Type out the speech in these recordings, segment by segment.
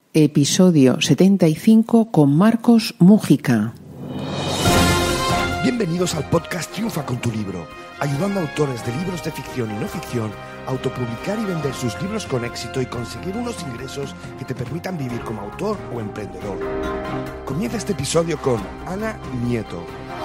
episodio 75 con Marcos Múgica. Bienvenidos al podcast Triunfa con tu libro, ayudando a autores de libros de ficción y no ficción a autopublicar y vender sus libros con éxito y conseguir unos ingresos que te permitan vivir como autor o emprendedor. Comienza este episodio con Ana Nieto.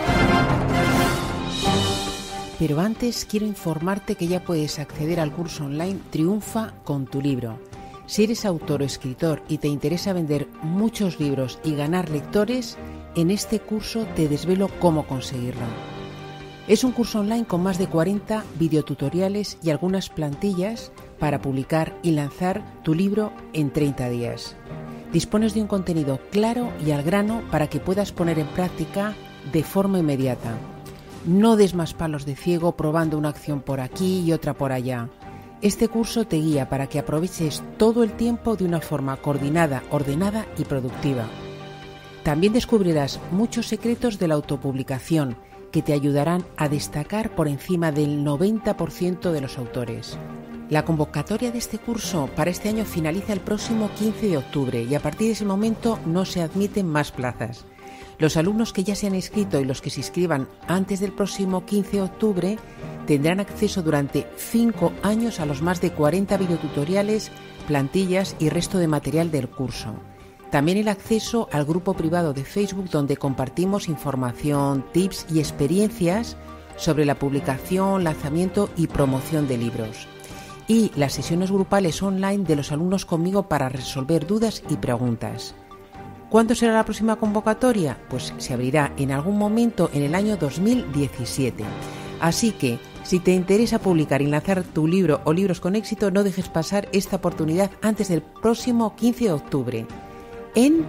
Pero antes quiero informarte que ya puedes acceder al curso online Triunfa con tu libro. Si eres autor o escritor y te interesa vender muchos libros y ganar lectores, en este curso te desvelo cómo conseguirlo. Es un curso online con más de 40 videotutoriales y algunas plantillas para publicar y lanzar tu libro en 30 días. Dispones de un contenido claro y al grano para que puedas poner en práctica de forma inmediata. No des más palos de ciego probando una acción por aquí y otra por allá. Este curso te guía para que aproveches todo el tiempo de una forma coordinada, ordenada y productiva. También descubrirás muchos secretos de la autopublicación que te ayudarán a destacar por encima del 90% de los autores. La convocatoria de este curso para este año finaliza el próximo 15 de octubre y a partir de ese momento no se admiten más plazas. Los alumnos que ya se han inscrito y los que se inscriban antes del próximo 15 de octubre tendrán acceso durante 5 años a los más de 40 videotutoriales, plantillas y resto de material del curso. También el acceso al grupo privado de Facebook donde compartimos información, tips y experiencias sobre la publicación, lanzamiento y promoción de libros. Y las sesiones grupales online de los alumnos conmigo para resolver dudas y preguntas. ¿Cuándo será la próxima convocatoria? Pues se abrirá en algún momento en el año 2017. Así que, si te interesa publicar y lanzar tu libro o libros con éxito, no dejes pasar esta oportunidad antes del próximo 15 de octubre en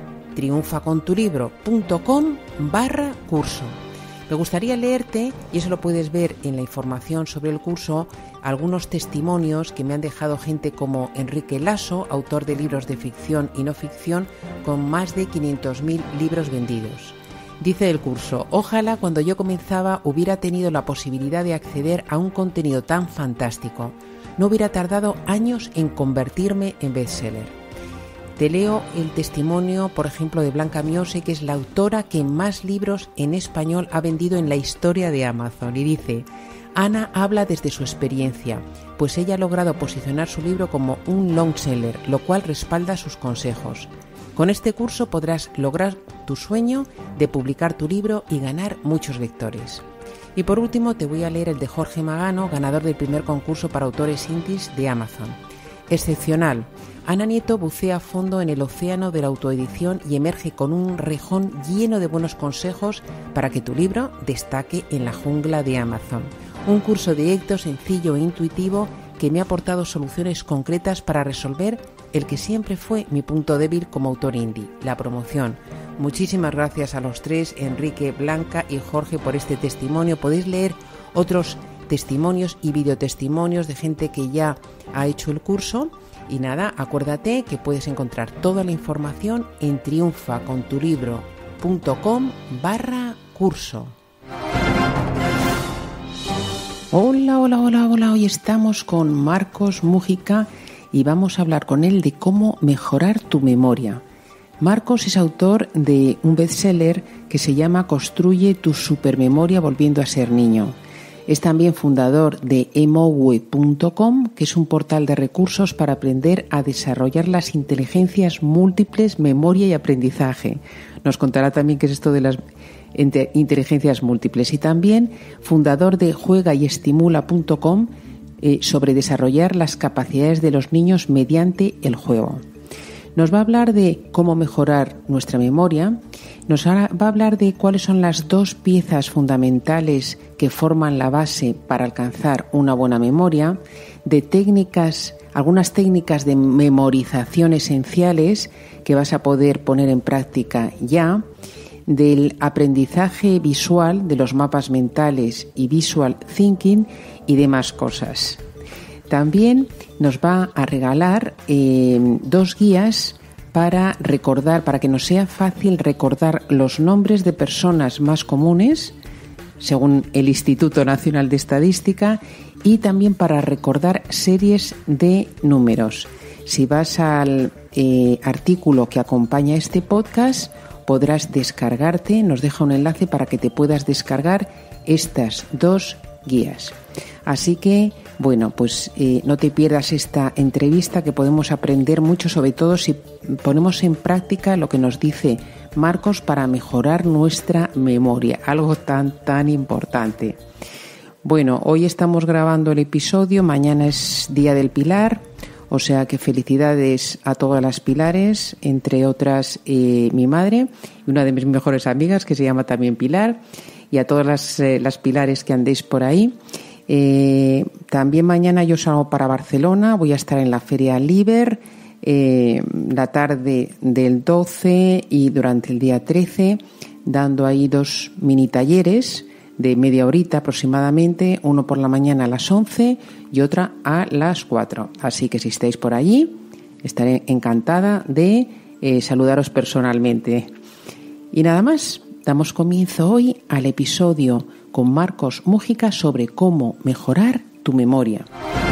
triunfacontulibro.com/curso. Me gustaría leerte, y eso lo puedes ver en la información sobre el curso, algunos testimonios que me han dejado gente como Enrique Lasso, autor de libros de ficción y no ficción, con más de 500.000 libros vendidos. Dice el curso: ojalá cuando yo comenzaba hubiera tenido la posibilidad de acceder a un contenido tan fantástico. No hubiera tardado años en convertirme en bestseller. Te leo el testimonio, por ejemplo, de Blanca Miose, que es la autora que más libros en español ha vendido en la historia de Amazon. Y dice: Ana habla desde su experiencia, pues ella ha logrado posicionar su libro como un long seller, lo cual respalda sus consejos. Con este curso podrás lograr tu sueño de publicar tu libro y ganar muchos lectores. Y por último te voy a leer el de Jorge Magano, ganador del primer concurso para autores indies de Amazon. Excepcional. Ana Nieto bucea a fondo en el océano de la autoedición y emerge con un rejón lleno de buenos consejos para que tu libro destaque en la jungla de Amazon. Un curso directo, sencillo e intuitivo que me ha aportado soluciones concretas para resolver el que siempre fue mi punto débil como autor indie, la promoción. Muchísimas gracias a los tres, Enrique, Blanca y Jorge, por este testimonio. Podéis leer otros testimonios y videotestimonios de gente que ya ha hecho el curso. Y nada, acuérdate que puedes encontrar toda la información en triunfacontulibro.com/curso. Hola, hoy estamos con Marcos Múgica y vamos a hablar con él de cómo mejorar tu memoria. Marcos es autor de un bestseller que se llama Construye tu supermemoria volviendo a ser niño. Es también fundador de emowe.com, que es un portal de recursos para aprender a desarrollar las inteligencias múltiples, memoria y aprendizaje. Nos contará también qué es esto de las inteligencias múltiples. Y también fundador de juegayestimula.com, sobre desarrollar las capacidades de los niños mediante el juego. Nos va a hablar de cómo mejorar nuestra memoria, nos va a hablar de cuáles son las 2 piezas fundamentales que forman la base para alcanzar una buena memoria, de algunas técnicas de memorización esenciales que vas a poder poner en práctica ya, del aprendizaje visual, de los mapas mentales y visual thinking y demás cosas. También nos va a regalar 2 guías para recordar, para que nos sea fácil recordar los nombres de personas más comunes, según el Instituto Nacional de Estadística, y también para recordar series de números. Si vas al artículo que acompaña este podcast podrás descargarte, nos deja un enlace para que te puedas descargar estas 2 guías. Así que, bueno, pues no te pierdas esta entrevista, que podemos aprender mucho, sobre todo si ponemos en práctica lo que nos dice Marcos para mejorar nuestra memoria, algo tan importante. Bueno, hoy estamos grabando el episodio, mañana es Día del Pilar, o sea que felicidades a todas las Pilares, entre otras mi madre y una de mis mejores amigas que se llama también Pilar, y a todas las Pilares que andéis por ahí. También mañana yo salgo para Barcelona, voy a estar en la Feria Liber, la tarde del 12 y durante el día 13, dando ahí 2 mini talleres de media horita aproximadamente, uno por la mañana a las 11 y otra a las 4. Así que si estáis por allí, estaré encantada de saludaros personalmente. Y nada más, damos comienzo hoy al episodio con Marcos Mújica sobre cómo mejorar tu memoria.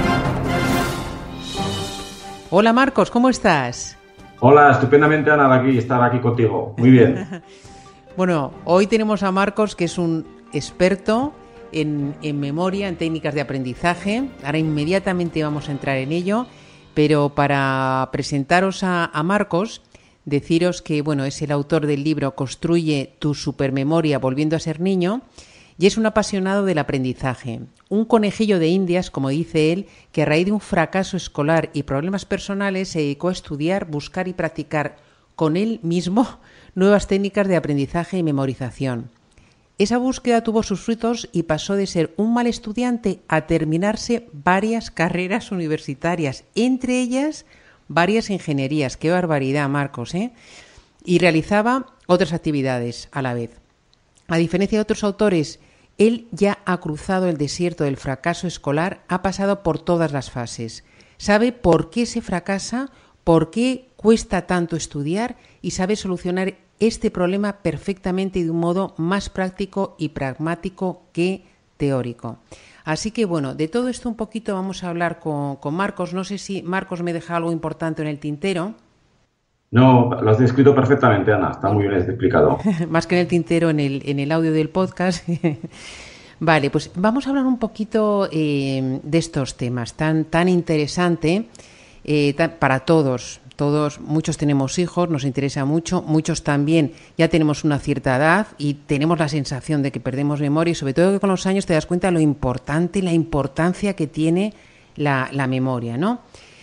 Hola Marcos, ¿cómo estás? Hola, estupendamente Ana, de estar aquí contigo. Muy bien. Bueno, hoy tenemos a Marcos, que es un experto en memoria, en técnicas de aprendizaje. Ahora inmediatamente vamos a entrar en ello, pero para presentaros a Marcos, deciros que bueno, es el autor del libro Construye tu supermemoria volviendo a ser niño, y es un apasionado del aprendizaje. Un conejillo de Indias, como dice él, que a raíz de un fracaso escolar y problemas personales se dedicó a estudiar, buscar y practicar con él mismo nuevas técnicas de aprendizaje y memorización. Esa búsqueda tuvo sus frutos y pasó de ser un mal estudiante a terminarse varias carreras universitarias, entre ellas varias ingenierías. ¡Qué barbaridad, Marcos! Y realizaba otras actividades a la vez. A diferencia de otros autores, él ya ha cruzado el desierto del fracaso escolar, ha pasado por todas las fases. Sabe por qué se fracasa, por qué cuesta tanto estudiar y sabe solucionar este problema perfectamente y de un modo más práctico y pragmático que teórico. Así que bueno, de todo esto un poquito vamos a hablar con Marcos. No sé si Marcos me deja algo importante en el tintero. No, lo has descrito perfectamente, Ana. Está muy bien explicado. Más que en el tintero, en el audio del podcast. Vale, pues vamos a hablar un poquito de estos temas tan interesante para todos. Muchos tenemos hijos, nos interesa mucho, muchos también ya tenemos una cierta edad y tenemos la sensación de que perdemos memoria, y sobre todo que con los años te das cuenta de la importancia que tiene la memoria, ¿no?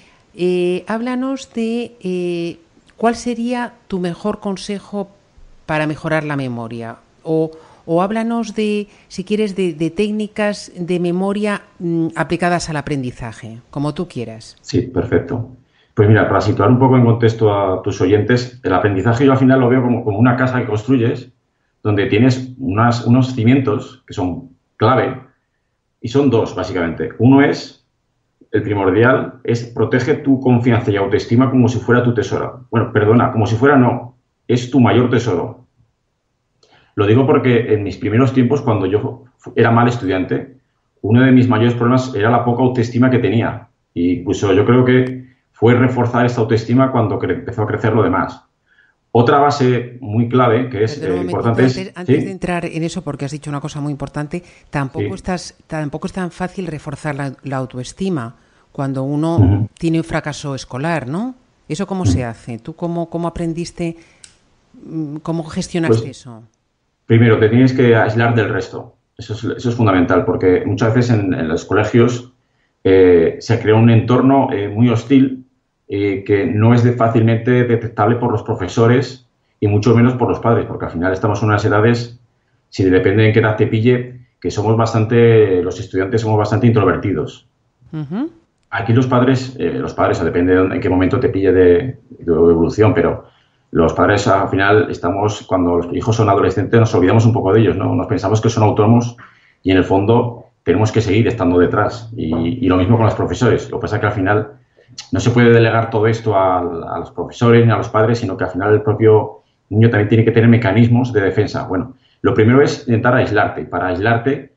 Háblanos de cuál sería tu mejor consejo para mejorar la memoria, o háblanos de, si quieres, de técnicas de memoria aplicadas al aprendizaje, como tú quieras. Sí, perfecto. Pues mira, para situar un poco en contexto a tus oyentes, el aprendizaje yo al final lo veo como una casa que construyes, donde tienes unos cimientos que son clave, y son 2, básicamente. Uno es, el primordial, es protege tu confianza y autoestima como si fuera tu tesoro. Bueno, perdona, como si fuera no, es tu mayor tesoro. Lo digo porque en mis primeros tiempos, cuando yo era mal estudiante, uno de mis mayores problemas era la poca autoestima que tenía. Y incluso yo creo que fue reforzar esta autoestima cuando empezó a crecer lo demás. Otra base muy clave que es importante es... Antes de entrar en eso, porque has dicho una cosa muy importante, tampoco es tan fácil reforzar la autoestima cuando uno tiene un fracaso escolar, ¿no? ¿Eso cómo se hace? ¿Tú cómo aprendiste, cómo gestionaste eso? Primero, te tienes que aislar del resto. Eso es fundamental, porque muchas veces en los colegios se crea un entorno muy hostil que no es fácilmente detectable por los profesores y mucho menos por los padres, porque al final estamos en unas edades, si depende de qué edad te pille, que los estudiantes somos bastante introvertidos. Aquí los padres, depende de en qué momento te pille de evolución, pero los padres al final cuando los hijos son adolescentes nos olvidamos un poco de ellos, ¿no? Nos pensamos que son autónomos y en el fondo tenemos que seguir estando detrás. Y lo mismo con los profesores. Lo que pasa es que al final no se puede delegar todo esto a los profesores ni a los padres, sino que al final el propio niño también tiene que tener mecanismos de defensa. Bueno, lo primero es intentar aislarte. Para aislarte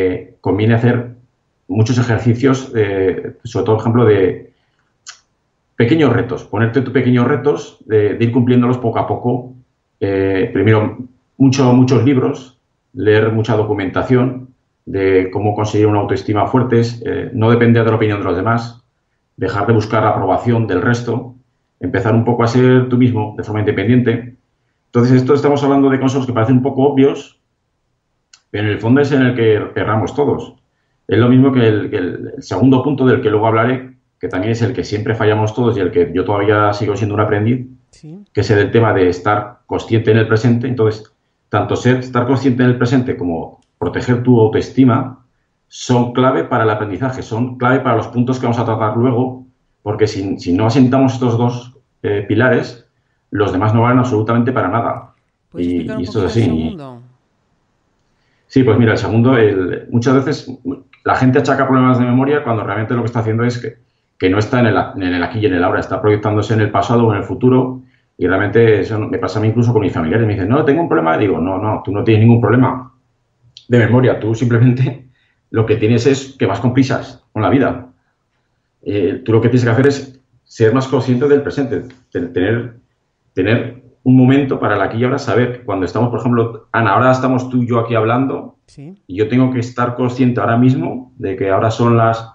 conviene hacer muchos ejercicios, sobre todo, por ejemplo, de pequeños retos, ponerte tus pequeños retos de ir cumpliéndolos poco a poco. Primero, muchos libros, leer mucha documentación de cómo conseguir una autoestima fuerte, no depender de la opinión de los demás, dejar de buscar la aprobación del resto, empezar un poco a ser tú mismo de forma independiente. Entonces, esto estamos hablando de consejos que parecen un poco obvios, pero en el fondo es en el que erramos todos. Es lo mismo que el segundo punto del que luego hablaré, que también es el que siempre fallamos todos y el que yo todavía sigo siendo un aprendiz, Sí. que es el tema de estar consciente en el presente. Entonces, tanto estar consciente en el presente como proteger tu autoestima son clave para el aprendizaje, son clave para los puntos que vamos a tratar luego, porque si no asentamos estos dos pilares, los demás no valen absolutamente para nada. ¿Puedes explicar un Y esto poquito es el así. segundo? Sí, pues mira, el segundo, muchas veces la gente achaca problemas de memoria cuando realmente lo que está haciendo es que no está en el aquí y en el ahora, está proyectándose en el pasado o en el futuro, y realmente eso me pasa a mí incluso con mis familiares. Me dicen, no, tengo un problema. Digo, no, tú no tienes ningún problema de memoria, tú simplemente lo que tienes es que vas con prisas con la vida. Tú lo que tienes que hacer es ser más consciente del presente, tener un momento para el aquí y ahora, saber que cuando estamos, por ejemplo, Ana, ahora estamos tú y yo aquí hablando, Sí. y yo tengo que estar consciente ahora mismo de que ahora son las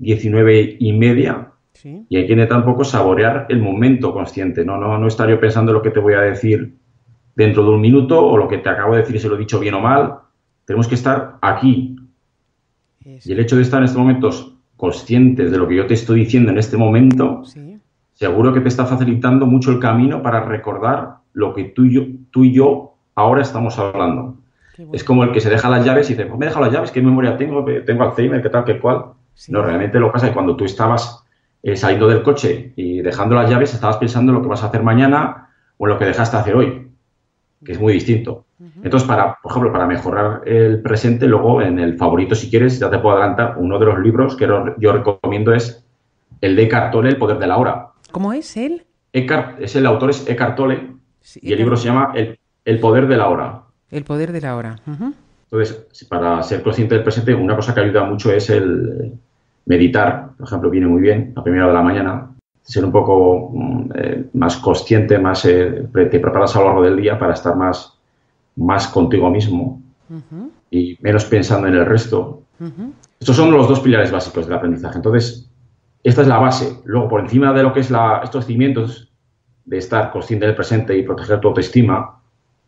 19:30 Sí. y hay que intentar un poco saborear el momento consciente, no estar yo pensando lo que te voy a decir dentro de un minuto o lo que te acabo de decir si lo he dicho bien o mal. Tenemos que estar aquí. Eso. Y el hecho de estar en estos momentos conscientes de lo que yo te estoy diciendo en este momento, Sí. seguro que te está facilitando mucho el camino para recordar lo que tú y yo ahora estamos hablando. Qué bueno. Es como el que se deja las llaves y dice, pues me he dejado las llaves, ¿qué memoria tengo? Tengo Alzheimer, ¿qué tal, qué cual? Sí. No, realmente lo que pasa es que cuando tú estabas saliendo del coche y dejando las llaves, estabas pensando en lo que vas a hacer mañana o en lo que dejaste hacer hoy, que es muy distinto. Entonces, por ejemplo, para mejorar el presente, luego en el favorito, si quieres, ya te puedo adelantar, uno de los libros que yo recomiendo es el de Eckhart Tolle, El poder de la hora. ¿Cómo es él? El autor es Eckhart Tolle Sí, y el libro se llama El poder de la hora. El poder de la hora. Ujú. Entonces, para ser consciente del presente, una cosa que ayuda mucho es el meditar, por ejemplo, viene muy bien a primera hora de la mañana, ser un poco más consciente, te preparas a lo largo del día para estar más contigo mismo Ujú. y menos pensando en el resto. Ujú. Estos son los dos pilares básicos del aprendizaje. Entonces, esta es la base. Luego, por encima de lo que es estos cimientos de estar consciente del presente y proteger tu autoestima,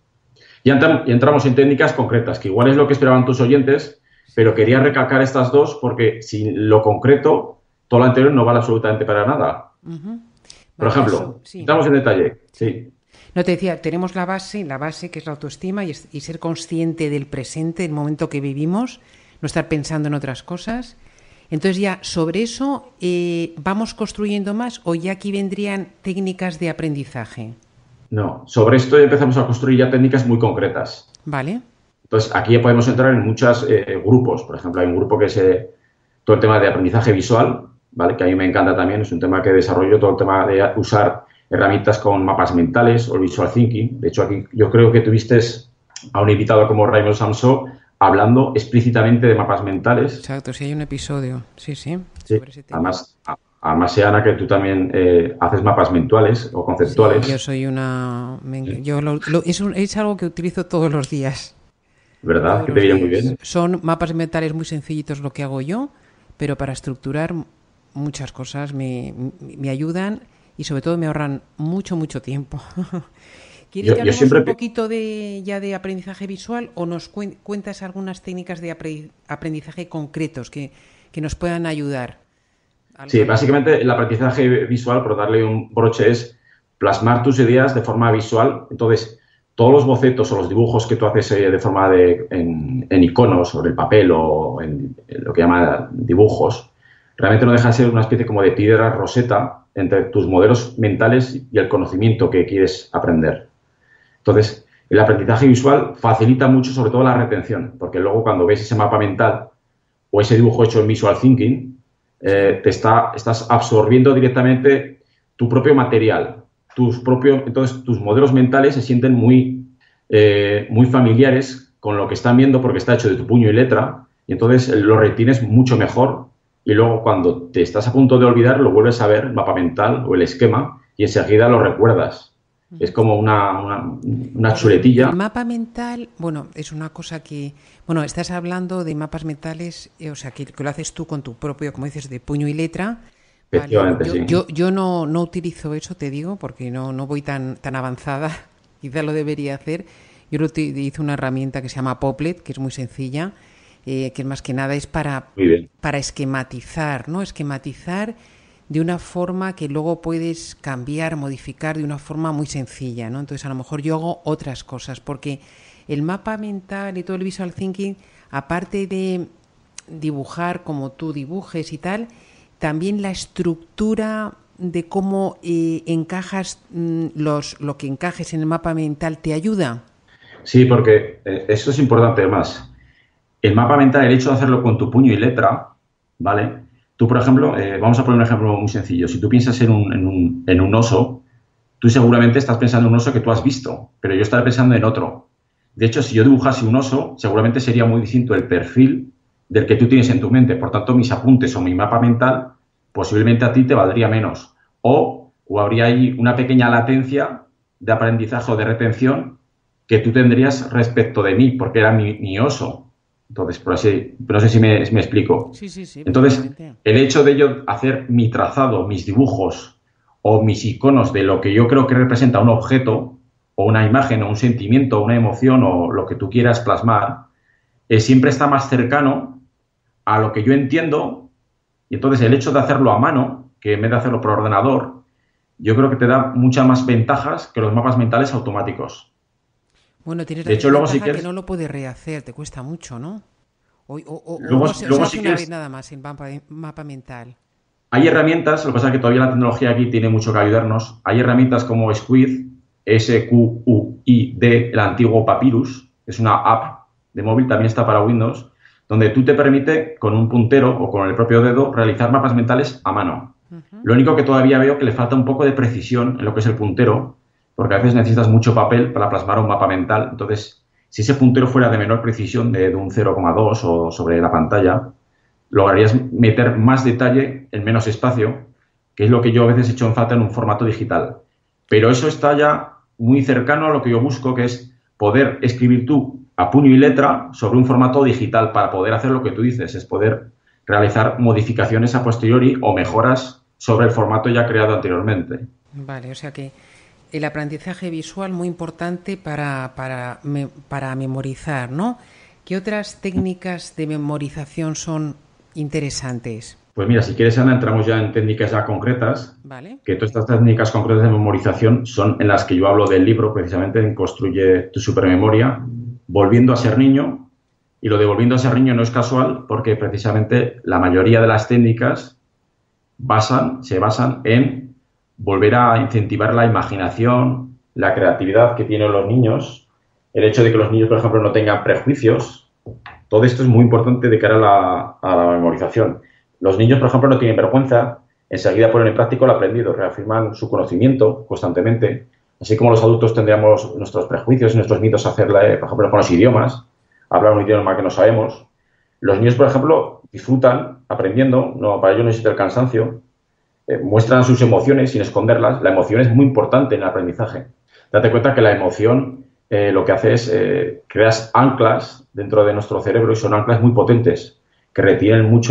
ya entramos en técnicas concretas, que igual es lo que esperaban tus oyentes, pero quería recalcar estas dos porque sin lo concreto, todo lo anterior no vale absolutamente para nada. Ujú. Por Vale, ejemplo, eso, sí. entramos en detalle. Sí. No, te decía, tenemos la base que es la autoestima y ser consciente del presente, del momento que vivimos, no estar pensando en otras cosas. Entonces ya sobre eso vamos construyendo más o ya aquí vendrían técnicas de aprendizaje. No, sobre esto ya empezamos a construir ya técnicas muy concretas. ¿Vale? Entonces, aquí ya podemos entrar en muchos grupos. Por ejemplo, hay un grupo que es todo el tema de aprendizaje visual, ¿vale? Que a mí me encanta también, es un tema que desarrollo, todo el tema de usar herramientas con mapas mentales o el visual thinking. De hecho, aquí yo creo que tuviste a un invitado como Raymond Samso hablando explícitamente de mapas mentales. Exacto, sí hay un episodio, sí, Sí. sobre ese tema. Además, Ana, que tú también haces mapas mensuales o conceptuales. Sí, yo soy una... es algo que utilizo todos los días. ¿Verdad? Todos Que los te viene muy días. bien. Son mapas mentales muy sencillitos lo que hago yo, pero para estructurar muchas cosas me ayudan y sobre todo me ahorran mucho tiempo. ¿Quieres que hablemos un poquito ya de aprendizaje visual o nos cuentas algunas técnicas de aprendizaje concretos que nos puedan ayudar? Sí, básicamente el aprendizaje visual, por darle un broche, es plasmar tus ideas de forma visual. Entonces, todos los bocetos o los dibujos que tú haces de forma en iconos o en el papel o en lo que llaman dibujos, realmente no deja de ser una especie como de piedra roseta entre tus modelos mentales y el conocimiento que quieres aprender. Entonces, el aprendizaje visual facilita mucho, sobre todo la retención, porque luego cuando ves ese mapa mental o ese dibujo hecho en visual thinking, estás absorbiendo directamente tu propio material, entonces tus modelos mentales se sienten muy familiares con lo que están viendo porque está hecho de tu puño y letra y entonces lo retienes mucho mejor y luego cuando te estás a punto de olvidar lo vuelves a ver, el mapa mental o el esquema, y enseguida lo recuerdas. Es como una chuletilla. El mapa mental, bueno, es una cosa que... Bueno, estás hablando de mapas mentales, o sea, que lo haces tú con tu propio, como dices, de puño y letra. Efectivamente, Vale, sí. yo no utilizo eso, te digo, porque no voy tan avanzada. Quizá lo debería hacer. Yo utilizo una herramienta que se llama Poplet, que es muy sencilla, que es más que nada es Muy bien. para esquematizar, ¿no? Esquematizar de una forma que luego puedes cambiar, modificar de una forma muy sencilla, ¿no? Entonces, a lo mejor yo hago otras cosas, porque el mapa mental y todo el visual thinking, aparte de dibujar como tú dibujes y tal, también la estructura de cómo encajas lo que encajes en el mapa mental te ayuda. Sí, porque eso es importante además. El mapa mental, el hecho de hacerlo con tu puño y letra, ¿vale? Tú, por ejemplo, vamos a poner un ejemplo muy sencillo. Si tú piensas en un oso, tú seguramente estás pensando en un oso que tú has visto, pero yo estaré pensando en otro. De hecho, si yo dibujase un oso, seguramente sería muy distinto el perfil del que tú tienes en tu mente. Por tanto, mis apuntes o mi mapa mental, posiblemente a ti te valdría menos. O habría ahí una pequeña latencia de aprendizaje o de retención que tú tendrías respecto de mí, porque era mi oso. Entonces, por así, no sé si me explico. Sí, sí, sí, Entonces, perfectamente. el hecho de yo hacer mi trazado, mis dibujos o mis iconos de lo que yo creo que representa un objeto o una imagen o un sentimiento o una emoción o lo que tú quieras plasmar, siempre está más cercano a lo que yo entiendo, y entonces el hecho de hacerlo a mano, que en vez de hacerlo por ordenador, yo creo que te da muchas más ventajas que los mapas mentales automáticos. Bueno, tienes la De hecho, luego si desventaja que quieres, no lo puedes rehacer, te cuesta mucho, ¿no? O luego, no se, o se luego hace si una vez quieres, nada más el mapa mental. hay herramientas, lo que pasa es que todavía la tecnología aquí tiene mucho que ayudarnos. Hay herramientas como Squid, SQUID, el antiguo Papyrus, es una app de móvil, también está para Windows, donde tú te permite con un puntero o con el propio dedo realizar mapas mentales a mano. Uh-huh. Lo único que todavía veo que le falta un poco de precisión en lo que es el puntero, porque a veces necesitas mucho papel para plasmar un mapa mental. Entonces, si ese puntero fuera de menor precisión, de un 0,2 o sobre la pantalla, lograrías meter más detalle en menos espacio, que es lo que yo a veces he hecho en falta en un formato digital. Pero eso está ya muy cercano a lo que yo busco, que es poder escribir tú a puño y letra sobre un formato digital para poder hacer lo que tú dices, es poder realizar modificaciones a posteriori o mejoras sobre el formato ya creado anteriormente. Vale, o sea que el aprendizaje visual muy importante para memorizar, ¿no? ¿Qué otras técnicas de memorización son interesantes? Pues mira, si quieres, Ana, entramos ya en técnicas ya concretas, ¿Vale? que todas estas técnicas concretas de memorización son en las que yo hablo del libro, precisamente en Construye tu supermemoria, volviendo a ser niño. Y lo de volviendo a ser niño no es casual, porque precisamente la mayoría de las técnicas se basan en volver a incentivar la imaginación, la creatividad que tienen los niños, el hecho de que los niños, por ejemplo, no tengan prejuicios. Todo esto es muy importante de cara a la memorización. Los niños, por ejemplo, no tienen vergüenza, enseguida ponen en práctica lo aprendido, reafirman su conocimiento constantemente, así como los adultos tendríamos nuestros prejuicios y nuestros mitos acerca, por ejemplo, con los idiomas, hablar un idioma que no sabemos. Los niños, por ejemplo, disfrutan aprendiendo, no, para ellos no existe el cansancio, muestran sus emociones sin esconderlas. La emoción es muy importante en el aprendizaje. Date cuenta que la emoción lo que hace es creas anclas dentro de nuestro cerebro y son anclas muy potentes que retienen mucho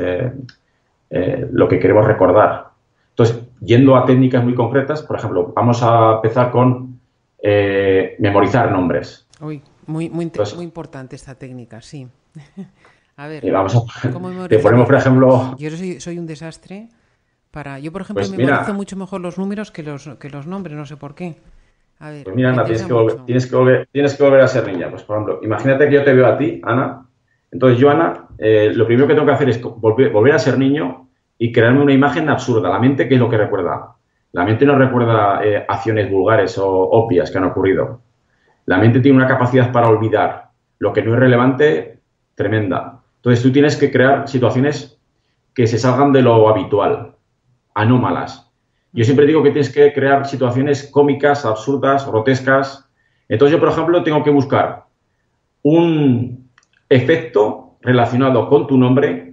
lo que queremos recordar. Entonces, yendo a técnicas muy concretas, por ejemplo, vamos a empezar con memorizar nombres. Uy, Entonces, muy importante esta técnica, sí. A ver, vamos ¿cómo te memorizar ponemos, los por nombres? ejemplo, Yo soy un desastre yo, por ejemplo, pues memorizo mira, mucho mejor los números que los nombres, no sé por qué. A ver, Pues mira, me Ana, interesa mucho. tienes que volver a ser niña. Pues, por ejemplo, imagínate que yo te veo a ti, Ana. Entonces, yo, Ana, lo primero que tengo que hacer es volver a ser niño y crearme una imagen absurda. La mente, ¿qué es lo que recuerda? La mente no recuerda acciones vulgares o obvias que han ocurrido. La mente tiene una capacidad para olvidar lo que no es relevante tremenda. Entonces, tú tienes que crear situaciones que se salgan de lo habitual, anómalas. Yo siempre digo que tienes que crear situaciones cómicas, absurdas, grotescas. Entonces yo, por ejemplo, tengo que buscar un efecto relacionado con tu nombre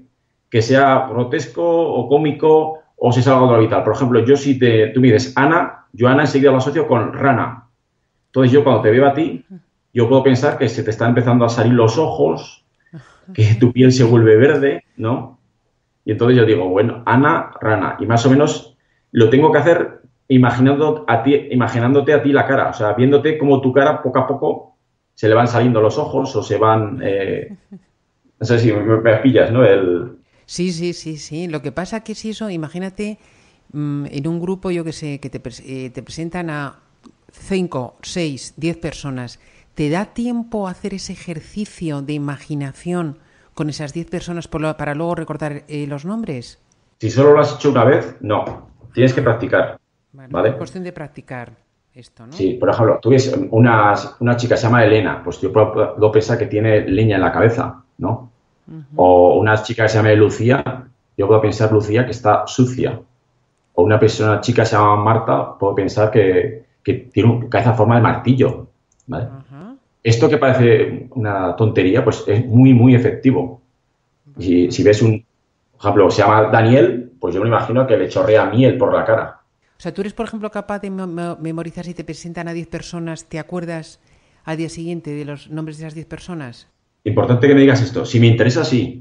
que sea grotesco o cómico o si es algo de lo habitual. Por ejemplo, yo si tú me dices Ana, yo Ana enseguida lo asocio con rana. Entonces yo cuando te veo a ti, yo puedo pensar que se te están empezando a salir los ojos, que tu piel se vuelve verde, ¿no? Y entonces yo digo, bueno, Ana, rana. Y más o menos lo tengo que hacer imaginándote a ti la cara, o sea, viéndote como tu cara poco a poco se le van saliendo los ojos o se van... no sé si me pillas, ¿no? Sí. Lo que pasa que si eso, imagínate en un grupo, yo que sé, que te presentan a 5, 6, 10 personas. ¿Te da tiempo a hacer ese ejercicio de imaginación con esas 10 personas para luego recordar los nombres? Si solo lo has hecho una vez, no. Tienes que practicar. Bueno, ¿vale? Es cuestión de practicar esto, ¿no? Sí, por ejemplo, tú ves una chica se llama Elena, pues yo puedo pensar que tiene leña en la cabeza, ¿no? O una chica que se llama Lucía, yo puedo pensar Lucía que está sucia. O una chica que se llama Marta, puedo pensar que tiene una cabeza forma de martillo, ¿vale? Esto que parece una tontería, pues es muy, muy efectivo. Si ves por ejemplo, se llama Daniel, pues yo me imagino que le chorrea miel por la cara. O sea, tú eres, por ejemplo, capaz de memorizar si te presentan a 10 personas, ¿te acuerdas al día siguiente de los nombres de esas 10 personas? Importante que me digas esto. Si me interesa, sí.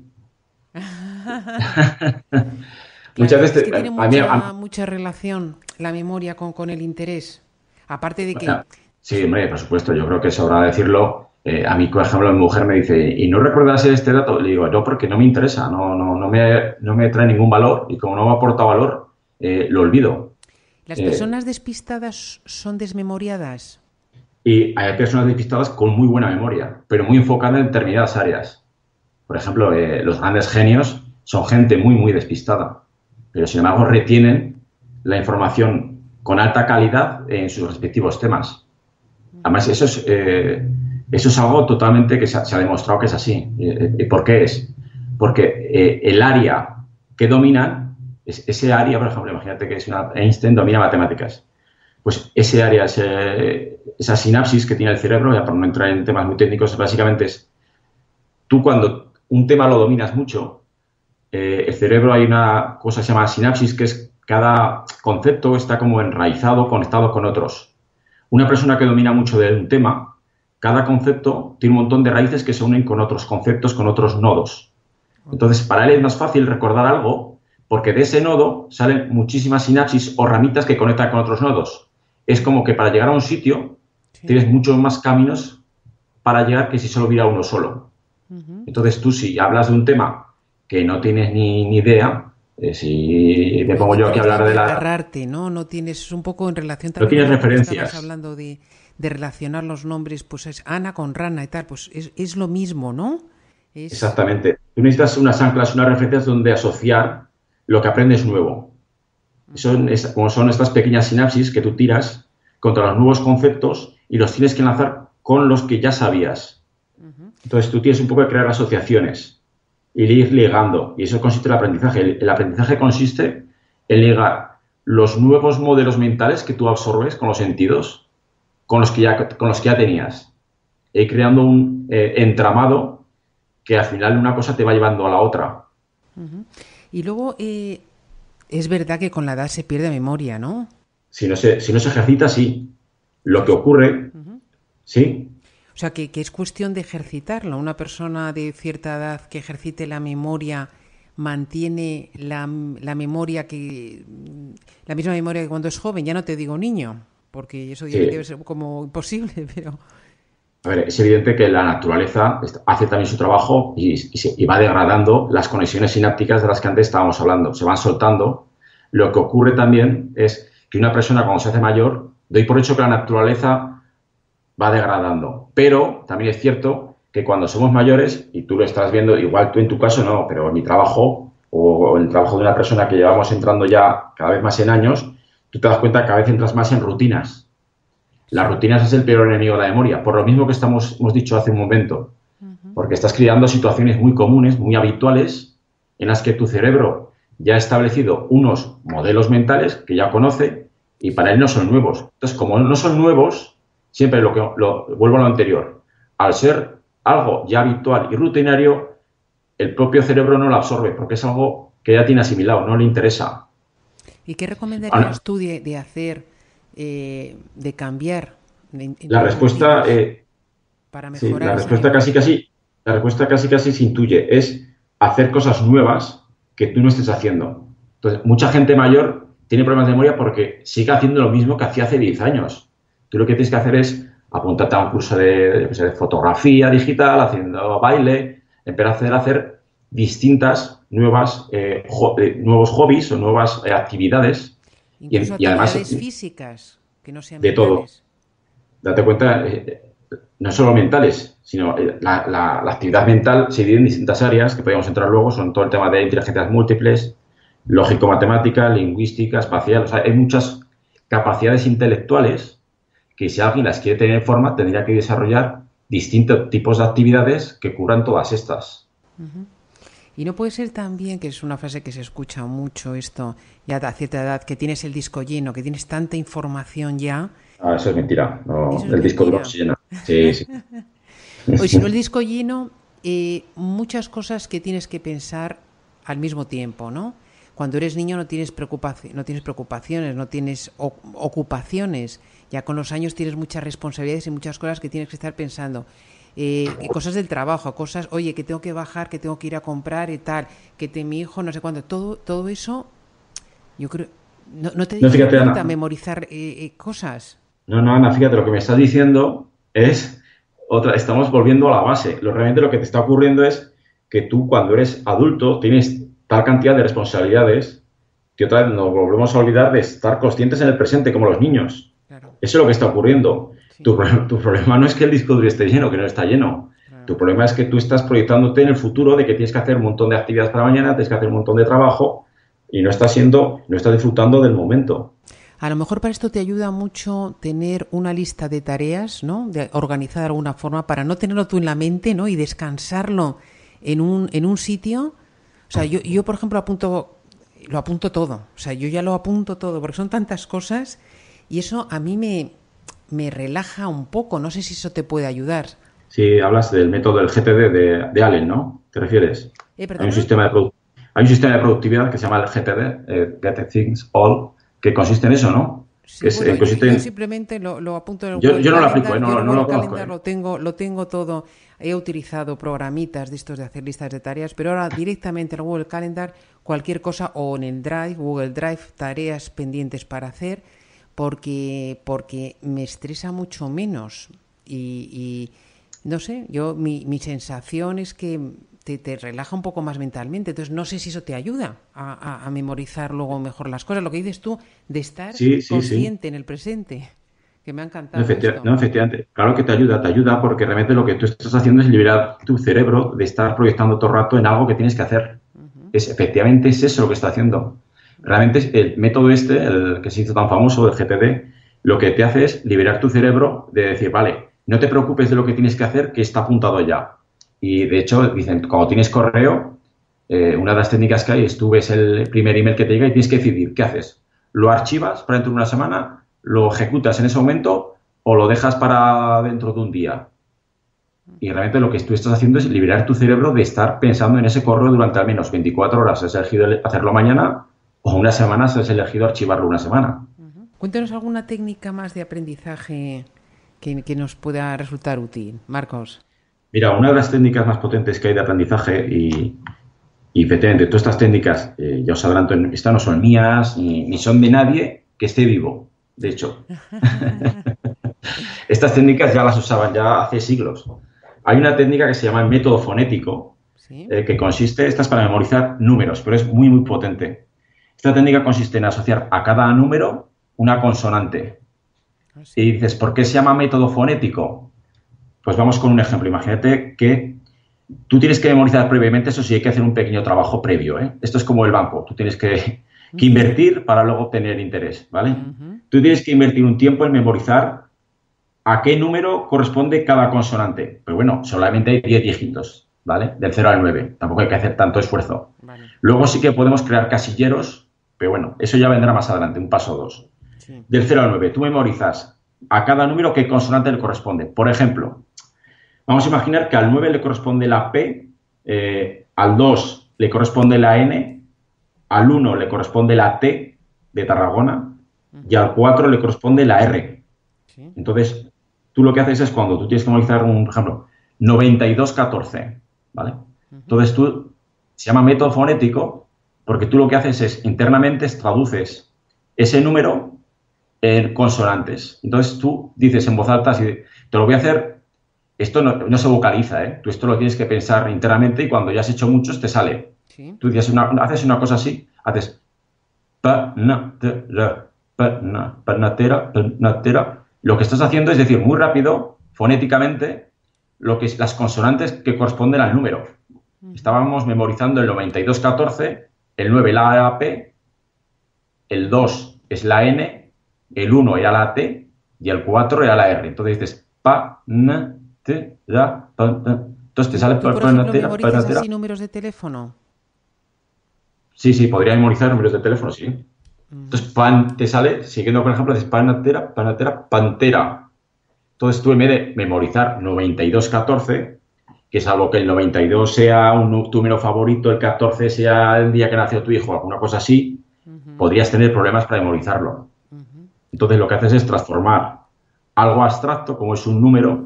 Muchas veces es que tiene mucha relación la memoria con el interés. Aparte de que... Sí, hombre, por supuesto. Yo creo que sobra decirlo. A mí, por ejemplo, mi mujer me dice, ¿y no recuerdas este dato? Le digo, no, porque no me interesa. No me trae ningún valor. Y como no me aporta valor, lo olvido. ¿Las personas despistadas son desmemoriadas? Y hay personas despistadas con muy buena memoria, pero muy enfocada en determinadas áreas. Por ejemplo, los grandes genios son gente muy, muy despistada, pero sin embargo retienen la información con alta calidad en sus respectivos temas. Además, eso es algo totalmente que se ha demostrado que es así. ¿Por qué es? Porque el área que dominan, ese área, por ejemplo, imagínate que Einstein domina matemáticas. Pues ese área, esa sinapsis que tiene el cerebro, ya por no entrar en temas muy técnicos, básicamente es, tú cuando un tema lo dominas mucho, el cerebro hay una cosa que se llama sinapsis, que es cada concepto está como enraizado, conectado con otros. Una persona que domina mucho de un tema, cada concepto tiene un montón de raíces que se unen con otros conceptos, con otros nodos. Entonces, para él es más fácil recordar algo porque de ese nodo salen muchísimas sinapsis o ramitas que conectan con otros nodos. Es como que para llegar a un sitio tienes muchos más caminos para llegar que si solo hubiera uno solo. Entonces, tú si hablas de un tema que no tienes ni idea, si me pongo yo aquí a hablar de agarrarte, ¿no? Tienes un poco en relación también. No tienes referencias. Estabas hablando de relacionar los nombres, pues es Ana con rana y tal, pues es lo mismo, ¿no? Exactamente. Tú necesitas unas anclas, unas referencias donde asociar lo que aprendes nuevo. Como son estas pequeñas sinapsis que tú tiras contra los nuevos conceptos y los tienes que enlazar con los que ya sabías. Entonces tú tienes un poco que crear asociaciones y ir ligando. Y eso consiste en el aprendizaje. El aprendizaje consiste en ligar los nuevos modelos mentales que tú absorbes con los sentidos con los que ya tenías. Y creando un entramado que al final una cosa te va llevando a la otra. Y luego es verdad que con la edad se pierde memoria, ¿no? Si no se ejercita, sí. Lo que ocurre, sí. O sea, que es cuestión de ejercitarlo. Una persona de cierta edad que ejercite la memoria mantiene la memoria la misma memoria que cuando es joven. Ya no te digo niño, porque eso debe ser como imposible, pero... A ver, es evidente que la naturaleza hace también su trabajo y va degradando las conexiones sinápticas de las que antes estábamos hablando. Se van soltando. Lo que ocurre también es que una persona cuando se hace mayor, doy por hecho que la naturaleza va degradando. Pero también es cierto que cuando somos mayores, y tú lo estás viendo, igual tú en tu caso no, pero en mi trabajo o en el trabajo de una persona que llevamos entrando ya cada vez más en años, tú te das cuenta que cada vez entras más en rutinas. Las rutinas es el peor enemigo de la memoria, por lo mismo que hemos dicho hace un momento, porque estás creando situaciones muy comunes, muy habituales, en las que tu cerebro ya ha establecido unos modelos mentales que ya conoce y para él no son nuevos. Entonces, como no son nuevos, siempre vuelvo a lo anterior, al ser algo ya habitual y rutinario, el propio cerebro no lo absorbe porque es algo que ya tiene asimilado, no le interesa. ¿Y qué recomendarías tú de hacer, de cambiar en La tus respuesta, rutinas para sí, mejorar esa memoria? la respuesta casi casi se intuye, es hacer cosas nuevas que tú no estés haciendo. Entonces, mucha gente mayor tiene problemas de memoria porque sigue haciendo lo mismo que hacía hace 10 años. Tú lo que tienes que hacer es apuntarte a un curso de fotografía digital, haciendo baile, empezar a hacer distintas nuevas, nuevos hobbies o nuevas actividades Incluso y además actividades físicas que no sean de todo. mentales. Date cuenta, no solo mentales, sino la actividad mental se divide en distintas áreas que podríamos entrar luego, son todo el tema de inteligencias múltiples, lógico-matemática, lingüística, espacial. O sea, hay muchas capacidades intelectuales que si alguien las quiere tener en forma, tendría que desarrollar distintos tipos de actividades que cubran todas estas. Y no puede ser también, que es una frase que se escucha mucho esto, ya a cierta edad, que tienes el disco lleno, que tienes tanta información ya. Ah, eso es mentira. No, Eso es el disco duro mentira. se llena. Sí, sí. O si no el disco lleno, muchas cosas que tienes que pensar al mismo tiempo, ¿no? Cuando eres niño no tienes preocupaciones, no tienes ocupaciones. Ya con los años tienes muchas responsabilidades y muchas cosas que tienes que estar pensando. Cosas del trabajo, cosas, oye, que tengo que bajar, que tengo que ir a comprar y tal, mi hijo, no sé cuánto. Todo eso, yo creo, no te No, fíjate, dificulta Ana. memorizar cosas. No, no, Ana, fíjate, lo que me estás diciendo es estamos volviendo a la base. Realmente lo que te está ocurriendo es que tú cuando eres adulto tienes tal cantidad de responsabilidades que otra vez nos volvemos a olvidar de estar conscientes en el presente, como los niños. Claro, Eso es lo que está ocurriendo. sí, Tu problema no es que el disco duro esté lleno, que no está lleno. claro. Tu problema es que tú estás proyectándote en el futuro de que tienes que hacer un montón de actividades para mañana, tienes que hacer un montón de trabajo y no estás disfrutando del momento. A lo mejor para esto te ayuda mucho tener una lista de tareas, ¿no? Organizada de alguna forma para no tenerlo tú en la mente, ¿no? Y descansarlo en un sitio. O sea, yo por ejemplo, lo apunto todo. O sea, yo ya lo apunto todo porque son tantas cosas y eso a mí me relaja un poco. No sé si eso te puede ayudar. Si hablas del método del GTD de Allen, ¿no? ¿Te refieres? Hay un ¿Perdona? sistema hay un sistema de productividad que se llama el GTD, Get Things All, que consiste en eso, ¿no? Sí, bueno, Consiste yo en... simplemente lo apunto en el Yo Google no lo aplico, Calendar. Yo en el no Google lo conozco. Calendar lo tengo todo. He utilizado programitas de estos de hacer listas de tareas, pero ahora directamente en el Google Calendar cualquier cosa o en el Drive, Google Drive, tareas pendientes para hacer, porque me estresa mucho menos y no sé, mi sensación es que te relaja un poco más mentalmente. Entonces, no sé si eso te ayuda a memorizar luego mejor las cosas. Lo que dices tú, de estar Sí, sí, sí. consciente en el presente, que me ha No, encantado esto. efectivamente. Claro que te ayuda porque realmente lo que tú estás haciendo es liberar tu cerebro de estar proyectando todo el rato en algo que tienes que hacer. Efectivamente es eso lo que está haciendo. Realmente el método el que se hizo tan famoso, el GTD, lo que te hace es liberar tu cerebro de decir, vale, no te preocupes de lo que tienes que hacer, que está apuntado ya. Y de hecho, dicen, cuando tienes correo, una de las técnicas que hay es tú ves el primer email que te llega y tienes que decidir, ¿qué haces? ¿Lo archivas para dentro de una semana? ¿Lo ejecutas en ese momento? ¿O lo dejas para dentro de un día? Y realmente lo que tú estás haciendo es liberar tu cerebro de estar pensando en ese correo durante al menos 24 horas. ¿Has elegido hacerlo mañana? ¿O una semana has elegido archivarlo una semana? Cuéntanos alguna técnica más de aprendizaje que nos pueda resultar útil, Marcos. Mira, una de las técnicas más potentes que hay de aprendizaje y efectivamente, todas estas técnicas, ya os adelanto, estas no son mías ni son de nadie que esté vivo, de hecho. Estas técnicas ya las usaban ya hace siglos. Hay una técnica que se llama el método fonético, ¿Sí? que consiste, esta es para memorizar números, pero es muy, muy potente. Esta técnica consiste en asociar a cada número una consonante. ¿Sí? Y dices, ¿por qué se llama método fonético? Pues vamos con un ejemplo. Imagínate que tú tienes que memorizar previamente, eso sí, hay que hacer un pequeño trabajo previo, ¿eh? Esto es como el banco, tú tienes que invertir para luego obtener interés, ¿vale? Tú tienes que invertir un tiempo en memorizar a qué número corresponde cada consonante. Pero bueno, solamente hay 10 dígitos, ¿vale? Del 0 al 9, tampoco hay que hacer tanto esfuerzo. Vale. Luego sí que podemos crear casilleros, pero bueno, eso ya vendrá más adelante, un paso 2. Sí. Del 0 al 9, tú memorizas a cada número qué consonante le corresponde. Por ejemplo, vamos a imaginar que al 9 le corresponde la P al 2 le corresponde la N, al 1 le corresponde la T de Tarragona y al 4 le corresponde la R. Sí. Entonces, tú lo que haces es cuando tú tienes que memorizar, por ejemplo, 9214, ¿vale? Entonces se llama método fonético porque tú lo que haces es internamente traduces ese número en consonantes. Entonces tú dices en voz alta, si te lo voy a hacer, esto no se vocaliza, ¿eh? Tú esto lo tienes que pensar internamente y cuando ya has hecho muchos te sale. Sí. Tú dices haces una cosa así, haces panatera, panatera, panatera. Lo que estás haciendo es decir muy rápido, fonéticamente, lo que es las consonantes que corresponden al número. Estábamos memorizando el 9214, el 9 la P, el 2 es la N, el 1 era la T y el 4 era la R. Entonces dices pa, na, te, ra, pa, na. Entonces te sale ¿Tú, por ejemplo, memorizas así números de teléfono? Sí, podría memorizar números de teléfono, sí. Entonces te sale, siguiendo con el ejemplo, dices panatera, panatera, pantera. Entonces tú en vez de memorizar 9214, que salvo que el 92 sea tu número favorito, el 14 sea el día que nació tu hijo, alguna cosa así, podrías tener problemas para memorizarlo. Entonces lo que haces es transformar algo abstracto, como es un número,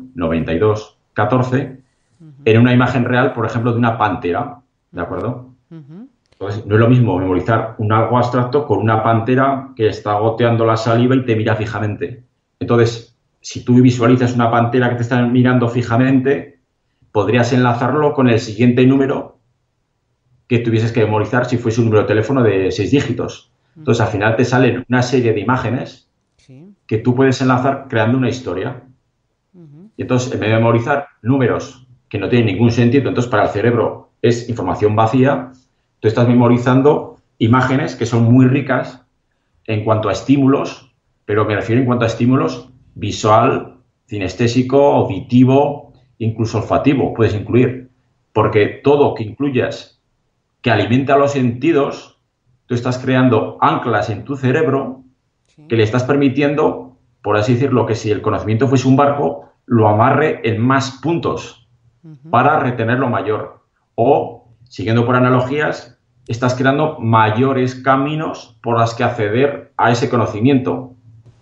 9214, en una imagen real, por ejemplo, de una pantera, ¿de acuerdo? Entonces no es lo mismo memorizar un algo abstracto con una pantera que está goteando la saliva y te mira fijamente. Entonces, si tú visualizas una pantera que te está mirando fijamente, podrías enlazarlo con el siguiente número que tuvieses que memorizar si fuese un número de teléfono de 6 dígitos. Entonces, al final te salen una serie de imágenes que tú puedes enlazar creando una historia. Y entonces, en vez de memorizar números que no tienen ningún sentido, entonces para el cerebro es información vacía, tú estás memorizando imágenes que son muy ricas en cuanto a estímulos, pero me refiero en cuanto a estímulos visual, cinestésico, auditivo, incluso olfativo, puedes incluir. Porque todo que incluyas que alimenta los sentidos, tú estás creando anclas en tu cerebro que le estás permitiendo, por así decirlo, que si el conocimiento fuese un barco, lo amarre en más puntos para retener lo mayor. O, siguiendo por analogías, estás creando mayores caminos por los que acceder a ese conocimiento.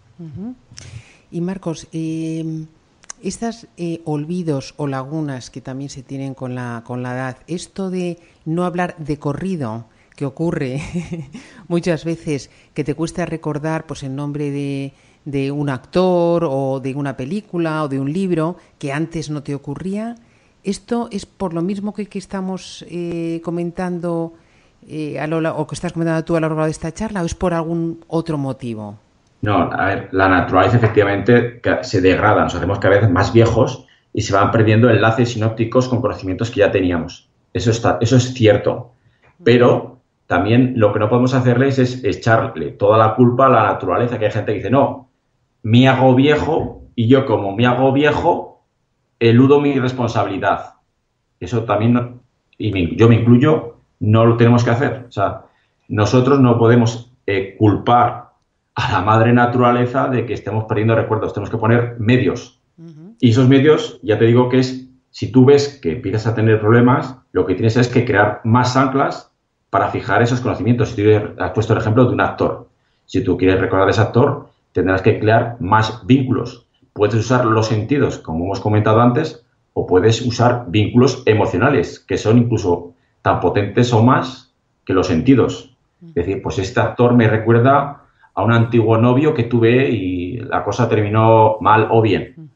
Y Marcos, estos olvidos o lagunas que también se tienen con la edad, esto de no hablar de corrido, que ocurre muchas veces, que te cuesta recordar pues el nombre de un actor o de una película o de un libro que antes no te ocurría, ¿esto es por lo mismo que estamos comentando o que estás comentando tú a lo largo de esta charla, o es por algún otro motivo? No, a ver, la naturaleza efectivamente se degrada, nos hacemos cada vez más viejos y se van perdiendo enlaces sinópticos con conocimientos que ya teníamos. Eso es cierto, pero también lo que no podemos hacerles es echarle toda la culpa a la naturaleza, que hay gente que dice, no, me hago viejo y yo como me hago viejo eludo mi responsabilidad. Eso también, yo me incluyo, no lo tenemos que hacer. O sea, nosotros no podemos culpar a la madre naturaleza de que estemos perdiendo recuerdos. Tenemos que poner medios. Y esos medios, ya te digo que es, si tú ves que empiezas a tener problemas, lo que tienes es que crear más anclas para fijar esos conocimientos. Si tú has puesto el ejemplo de un actor. Si tú quieres recordar a ese actor, tendrás que crear más vínculos. Puedes usar los sentidos, como hemos comentado antes, o puedes usar vínculos emocionales, que son incluso tan potentes o más que los sentidos. Es decir, pues este actor me recuerda a un antiguo novio que tuve y la cosa terminó mal o bien.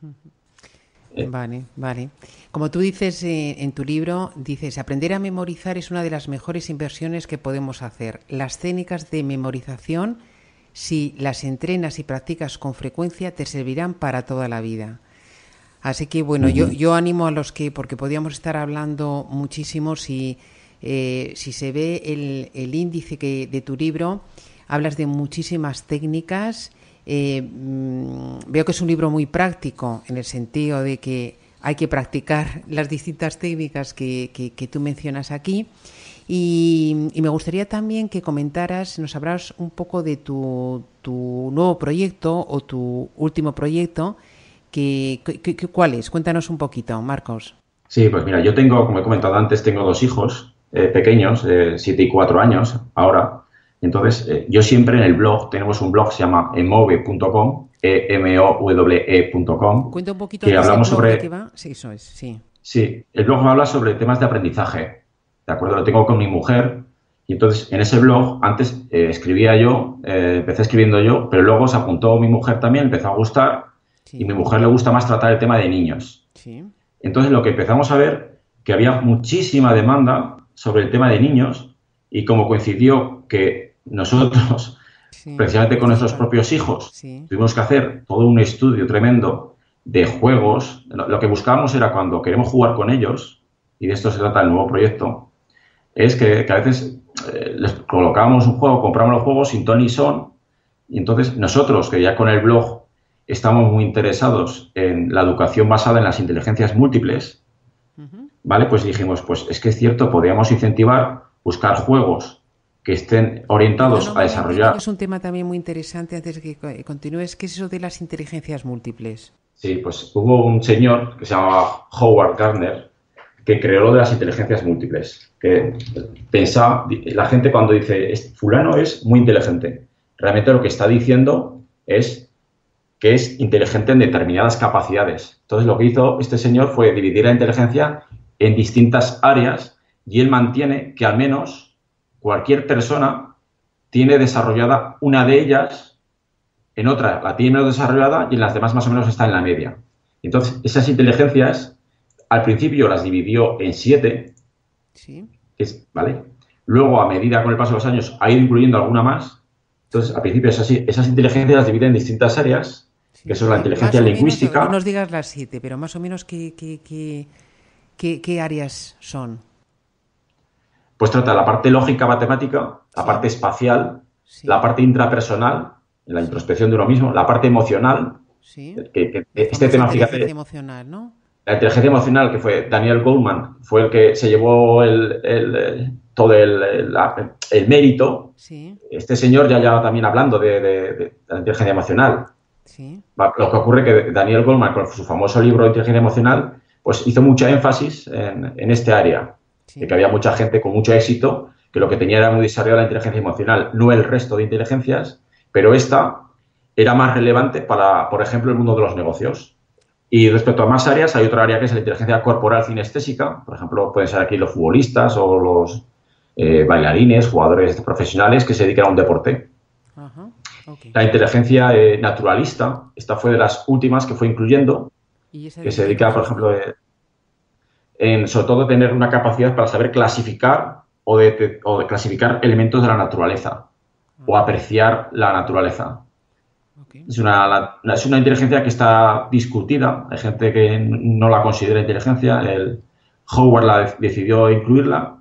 Vale. Como tú dices en tu libro, dices, aprender a memorizar es una de las mejores inversiones que podemos hacer. Las técnicas de memorización, si las entrenas y practicas con frecuencia, te servirán para toda la vida. Así que, bueno, yo animo a los que, porque podríamos estar hablando muchísimo, si se ve el índice de tu libro, hablas de muchísimas técnicas. Veo que es un libro muy práctico, en el sentido de que hay que practicar las distintas técnicas que tú mencionas aquí. Y me gustaría también que comentaras, nos hablaras un poco de tu nuevo proyecto o tu último proyecto. ¿Cuál es? Cuéntanos un poquito, Marcos. Sí, pues mira, yo tengo, como he comentado antes, tengo 2 hijos pequeños, 7 y 4 años ahora. Entonces, yo siempre en el blog, tenemos un blog que se llama emove.com, emowe.com, Cuenta un poquito que antes del hablamos blog de sobre... qué va. Sí, eso es, sí. Sí, el blog me habla sobre temas de aprendizaje, ¿de acuerdo? Lo tengo con mi mujer y entonces en ese blog antes escribía yo, empecé escribiendo yo, pero luego se apuntó mi mujer también, empezó a gustar y Sí, a mi mujer le gusta más tratar el tema de niños. sí. Entonces lo que empezamos a ver que había muchísima demanda sobre el tema de niños y como coincidió que nosotros, Sí, precisamente con nuestros participan. propios hijos, Sí. tuvimos que hacer todo un estudio tremendo de juegos. Lo que buscábamos era cuando queremos jugar con ellos, y de esto se trata el nuevo proyecto, es que a veces les colocábamos un juego, compramos los juegos sin ton ni son, y entonces nosotros, que ya con el blog estamos muy interesados en la educación basada en las inteligencias múltiples, Ujú. ¿vale? Pues dijimos, pues es que es cierto, podríamos incentivar, buscar juegos que estén orientados Perdona un a momentito, que desarrollar. es un tema también muy interesante antes de que continúes. ¿Qué es eso de las inteligencias múltiples? Sí, pues hubo un señor que se llamaba Howard Gardner que creó lo de las inteligencias múltiples. Que pensaba, la gente cuando dice, fulano es muy inteligente, realmente lo que está diciendo es que es inteligente en determinadas capacidades. Entonces lo que hizo este señor fue dividir la inteligencia en distintas áreas y él mantiene que al menos cualquier persona tiene desarrollada una de ellas, en otra la tiene menos desarrollada y en las demás más o menos está en la media. Entonces esas inteligencias al principio las dividió en 7, Sí. ¿vale? Luego, a medida con el paso de los años, ha ido incluyendo alguna más. Entonces, al principio esas inteligencias las divide en distintas áreas, que Sí. son la Más inteligencia o menos, no lingüística. nos digas las 7, pero más o menos qué áreas son. Pues trata la parte lógica matemática, la Sí, parte espacial, la sí, parte intrapersonal, la sí, introspección de uno mismo, la parte emocional. sí. La Este famosa tema, inteligencia fíjate, emocional, ¿no? la inteligencia emocional, que fue Daniel Goleman, fue el que se llevó todo el mérito. Sí, Este señor ya lleva también hablando de la inteligencia emocional. sí. Lo que ocurre es que Daniel Goleman, con su famoso libro de inteligencia emocional, pues hizo mucha énfasis en este área, de que Sí. había mucha gente con mucho éxito que lo que tenía era muy desarrollada la inteligencia emocional, no el resto de inteligencias, pero esta era más relevante para, por ejemplo, el mundo de los negocios. Y respecto a más áreas, hay otra área que es la inteligencia corporal cinestésica. Por ejemplo, pueden ser aquí los futbolistas o los bailarines, jugadores profesionales que se dedican a un deporte. Ajá. Ok. La inteligencia naturalista, esta fue de las últimas que fue incluyendo, ¿Y esa que de se qué dedica, por consiste? ejemplo, en sobre todo tener una capacidad para saber clasificar o de clasificar elementos de la naturaleza o Ajá. apreciar la naturaleza. Ok. Es una inteligencia que está discutida. Hay gente que no la considera inteligencia. El Howard decidió incluirla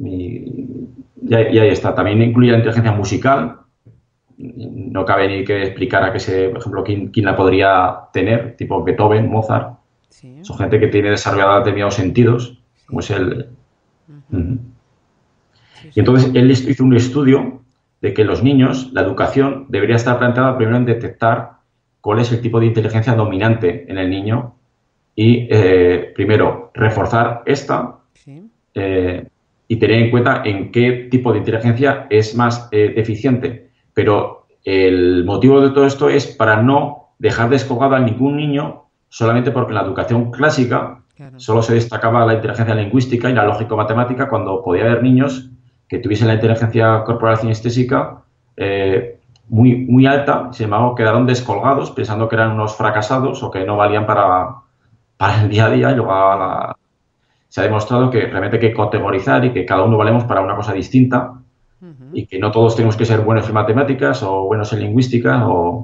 y ahí está. También incluye la inteligencia musical. No cabe ni que explicar por ejemplo, quién la podría tener, tipo Beethoven, Mozart. Sí, Son gente que tiene desarrollada determinados sentidos, como es sí. el... Ujú. Ujú. Sí, Y sí. entonces él hizo un estudio de que los niños, la educación debería estar planteada primero en detectar cuál es el tipo de inteligencia dominante en el niño y primero reforzar esta Sí. eh, y tener en cuenta en qué tipo de inteligencia es más deficiente. Pero el motivo de todo esto es para no dejar descolgado a ningún niño solamente porque en la educación clásica Claro. solo se destacaba la inteligencia lingüística y la lógico-matemática cuando podía haber niños que tuviesen la inteligencia corporal cinestésica muy, muy alta, sin embargo quedaron descolgados pensando que eran unos fracasados o que no valían para el día a día y luego se ha demostrado que realmente hay que categorizar y que cada uno valemos para una cosa distinta Ujú. y que no todos tenemos que ser buenos en matemáticas o buenos en lingüística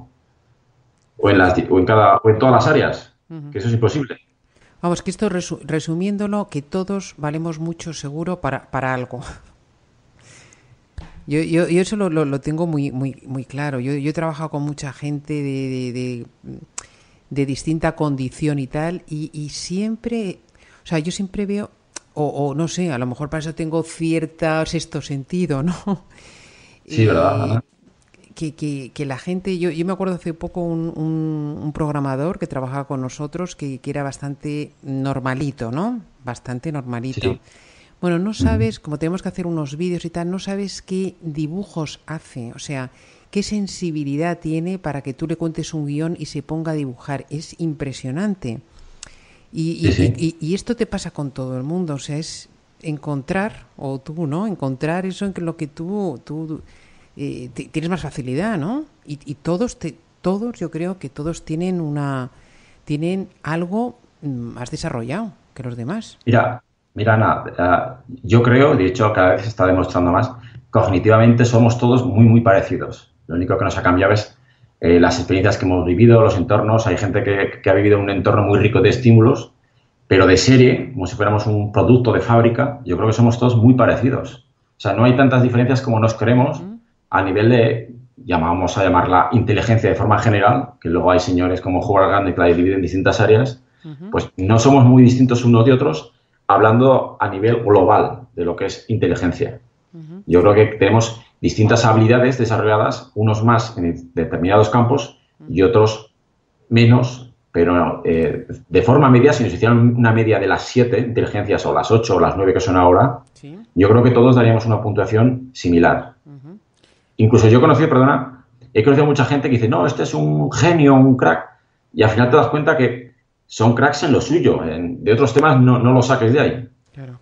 Sí, sí. o en todas las áreas, Ujú. que eso es imposible. Vamos, que esto resumiéndolo, que todos valemos mucho seguro para algo. Yo eso lo tengo muy claro. Yo he trabajado con mucha gente de distinta condición y tal, y siempre, o sea, yo siempre veo, o no sé, a lo mejor para eso tengo cierto sexto sentido, ¿no? Sí, ¿verdad, Eh, Ana? que la gente, yo me acuerdo hace poco un programador que trabajaba con nosotros que era bastante normalito, ¿no? Bastante normalito. Sí, Bueno, no sabes, como tenemos que hacer unos vídeos y tal, no sabes qué dibujos hace, o sea, qué sensibilidad tiene para que tú le cuentes un guión y se ponga a dibujar. Es impresionante. Y esto te pasa con todo el mundo, o sea, es encontrar, o tú, ¿no? Encontrar eso en lo que tú tienes más facilidad, ¿no? Y todos, yo creo que todos tienen algo más desarrollado que los demás. Mira, Ana, yo creo, de hecho cada vez se está demostrando más, cognitivamente somos todos muy, muy parecidos. Lo único que nos ha cambiado es las experiencias que hemos vivido, los entornos. Hay gente que ha vivido un entorno muy rico de estímulos, pero de serie, como si fuéramos un producto de fábrica. Yo creo que somos todos muy parecidos. O sea, no hay tantas diferencias como nos creemos a nivel de, vamos a llamarla inteligencia de forma general, que luego hay señores como Howard Gardner que la dividen en distintas áreas. Pues no somos muy distintos unos de otros, hablando a nivel global de lo que es inteligencia. Yo creo que tenemos distintas habilidades desarrolladas, unos más en determinados campos y otros menos, pero de forma media, si nos hicieran una media de las 7 inteligencias o las 8 o las 9 que son ahora, yo creo que todos daríamos una puntuación similar. Incluso he conocido mucha gente que dice, no, este es un genio, un crack, y al final te das cuenta que son cracks en lo suyo, de otros temas no lo saques de ahí. Claro.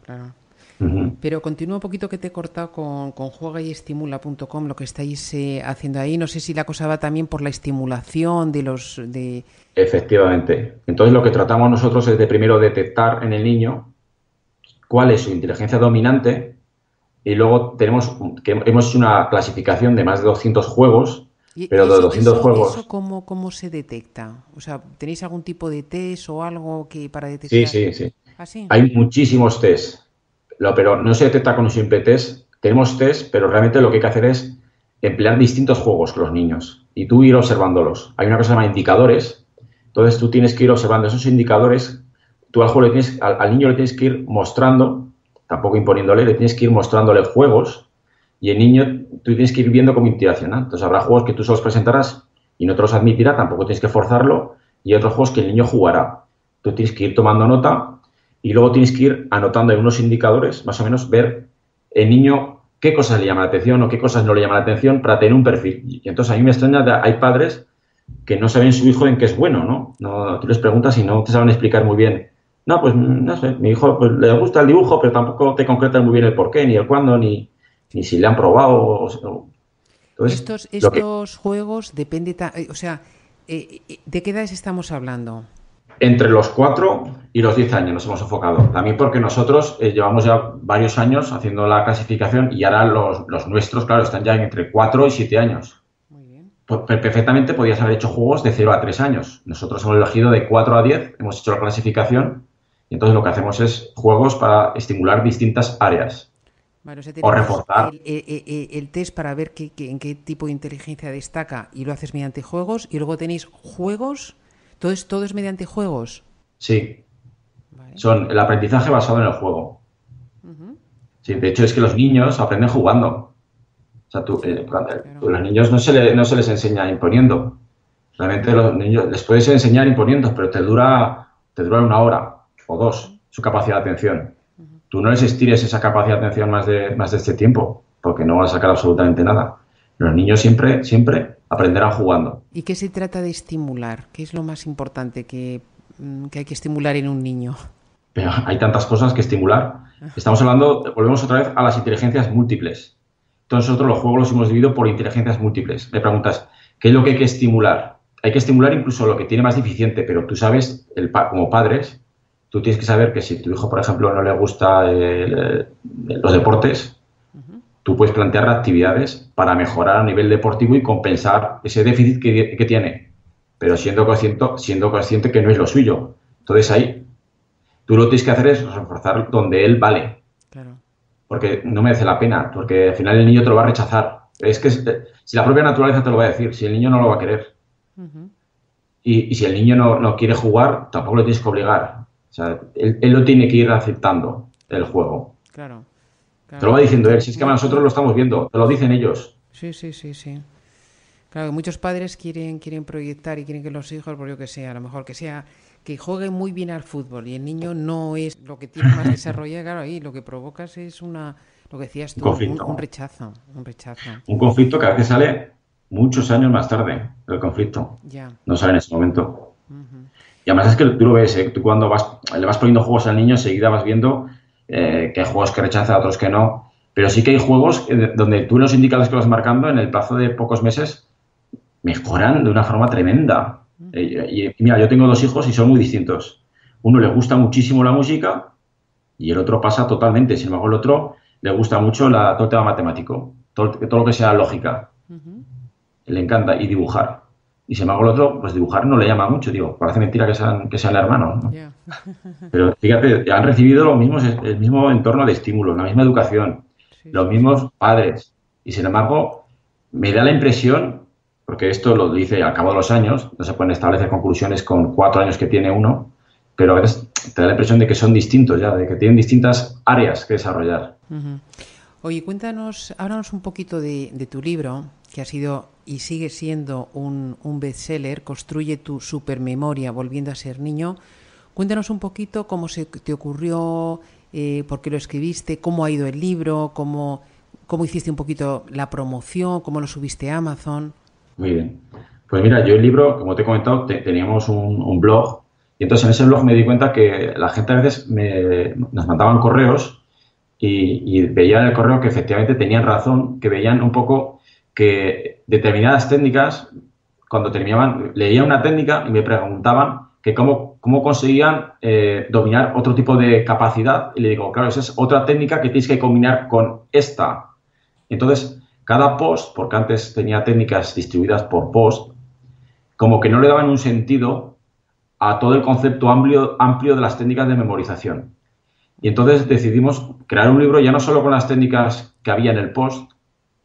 Pero continúa un poquito, que te he cortado con juegayestimula.com, lo que estáis haciendo ahí. No sé si la cosa va también por la estimulación de... Efectivamente. Entonces lo que tratamos nosotros es de primero detectar en el niño cuál es su inteligencia dominante, y luego hemos hecho una clasificación de más de 200 juegos. Pero de 200 juegos... ¿Eso cómo se detecta? O sea, ¿tenéis algún tipo de test o algo para detectar? Sí. ¿Ah, sí? Hay muchísimos test, pero no se detecta con un simple test. Tenemos test, pero realmente lo que hay que hacer es emplear distintos juegos con los niños y tú ir observándolos. Hay una cosa que se llama indicadores. Entonces tú tienes que ir observando esos indicadores. Tú al niño le tienes que ir mostrando, tampoco imponiéndole, le tienes que ir mostrándole juegos. Y el niño, tú tienes que ir viendo cómo interacciona. Entonces habrá juegos que tú solo presentarás y no te los admitirá, tampoco tienes que forzarlo. Y hay otros juegos que el niño jugará. Tú tienes que ir tomando nota y luego tienes que ir anotando en unos indicadores, más o menos ver el niño qué cosas le llaman la atención o qué cosas no le llaman la atención para tener un perfil. Y entonces a mí me extraña, hay padres que no saben su hijo en qué es bueno, ¿no? Tú les preguntas y no te saben explicar muy bien. No, pues no sé, mi hijo pues, le gusta el dibujo, pero tampoco te concretan muy bien el porqué, ni el cuándo, ni si le han probado. Entonces, estos juegos depende, o sea, ¿de qué edades estamos hablando? Entre los 4 y los 10 años nos hemos enfocado. También porque nosotros llevamos ya varios años haciendo la clasificación y ahora los nuestros, claro, están ya entre 4 y 7 años. Muy bien. Perfectamente podías haber hecho juegos de 0 a 3 años. Nosotros hemos elegido de 4 a 10, hemos hecho la clasificación y entonces lo que hacemos es juegos para estimular distintas áreas. Vale, o sea, o reforzar. El test para ver en qué tipo de inteligencia destaca y lo haces mediante juegos, y luego tenéis juegos, todo es mediante juegos. Sí, vale. Son el aprendizaje basado en el juego. Sí, de hecho es que los niños aprenden jugando. O sea, los niños no se les enseña imponiendo. Realmente los niños les puedes enseñar imponiendo, pero te dura 1 hora o 2 su capacidad de atención. Tú no les estires esa capacidad de atención más de este tiempo, porque no vas a sacar absolutamente nada. Los niños siempre aprenderán jugando. ¿Y qué se trata de estimular? ¿Qué es lo más importante que hay que estimular en un niño? Pero hay tantas cosas que estimular. Estamos hablando, volvemos otra vez a las inteligencias múltiples. Entonces nosotros los juegos los hemos dividido por inteligencias múltiples. Me preguntas, ¿qué es lo que hay que estimular? Hay que estimular incluso lo que tiene más deficiente, pero tú sabes, como padres, tú tienes que saber que si tu hijo, por ejemplo, no le gusta los deportes, tú puedes plantear actividades para mejorar a nivel deportivo y compensar ese déficit que tiene, pero siendo consciente que no es lo suyo. Entonces ahí, tú lo que tienes que hacer es reforzar donde él vale. Claro. Porque no merece la pena, porque al final el niño te lo va a rechazar. Es que si la propia naturaleza te lo va a decir, si el niño no lo va a querer. Y si el niño no quiere jugar, tampoco lo tienes que obligar. O sea, él lo tiene que ir aceptando, el juego. Claro. Te lo va diciendo él. Si es que nosotros lo estamos viendo, te lo dicen ellos. Sí. Claro, muchos padres quieren proyectar y quieren que los hijos, por yo que sea, a lo mejor que sea que juegue muy bien al fútbol y el niño no es lo que tiene más desarrollado, claro, ahí lo que provocas es lo que decías tú, un rechazo. Un conflicto que a veces sale muchos años más tarde, el conflicto. Ya. No sale en ese momento. Y además es que tú lo ves, tú cuando le vas poniendo juegos al niño, enseguida vas viendo que hay juegos que rechaza, otros que no. Pero sí que hay juegos donde tú los indicadores que vas marcando en el plazo de pocos meses mejoran de una forma tremenda. Y mira, yo tengo 2 hijos y son muy distintos. Uno le gusta muchísimo la música y el otro pasa totalmente. Sin embargo, el otro le gusta mucho todo el tema matemático, todo lo que sea lógica. Le encanta. Y dibujar. Y sin embargo, el otro, pues dibujar no le llama mucho. Digo, parece mentira que sean hermanos, ¿no? Yeah. Pero fíjate, han recibido el mismo entorno de estímulos, la misma educación, los mismos padres. Y sin embargo, me da la impresión, porque esto lo dice al cabo de los años, no se pueden establecer conclusiones con 4 años que tiene uno, pero a veces te da la impresión de que son distintos ya, de que tienen distintas áreas que desarrollar. Oye, háblanos un poquito de tu libro, que ha sido y sigue siendo un bestseller, Construye tu supermemoria volviendo a ser niño. Cuéntanos un poquito cómo se te ocurrió, por qué lo escribiste, cómo ha ido el libro, cómo hiciste un poquito la promoción, cómo lo subiste a Amazon. Muy bien. Pues mira, yo el libro, como te he comentado, teníamos un blog y entonces en ese blog me di cuenta que la gente a veces nos mandaban correos y veía en el correo que efectivamente tenían razón, que veían un poco que determinadas técnicas, cuando terminaban, leía una técnica y me preguntaban que cómo conseguían dominar otro tipo de capacidad y le digo, claro, esa es otra técnica que tienes que combinar con esta. Entonces, cada post, porque antes tenía técnicas distribuidas por post, como que no le daban un sentido a todo el concepto amplio de las técnicas de memorización. Y entonces decidimos crear un libro ya no solo con las técnicas que había en el post,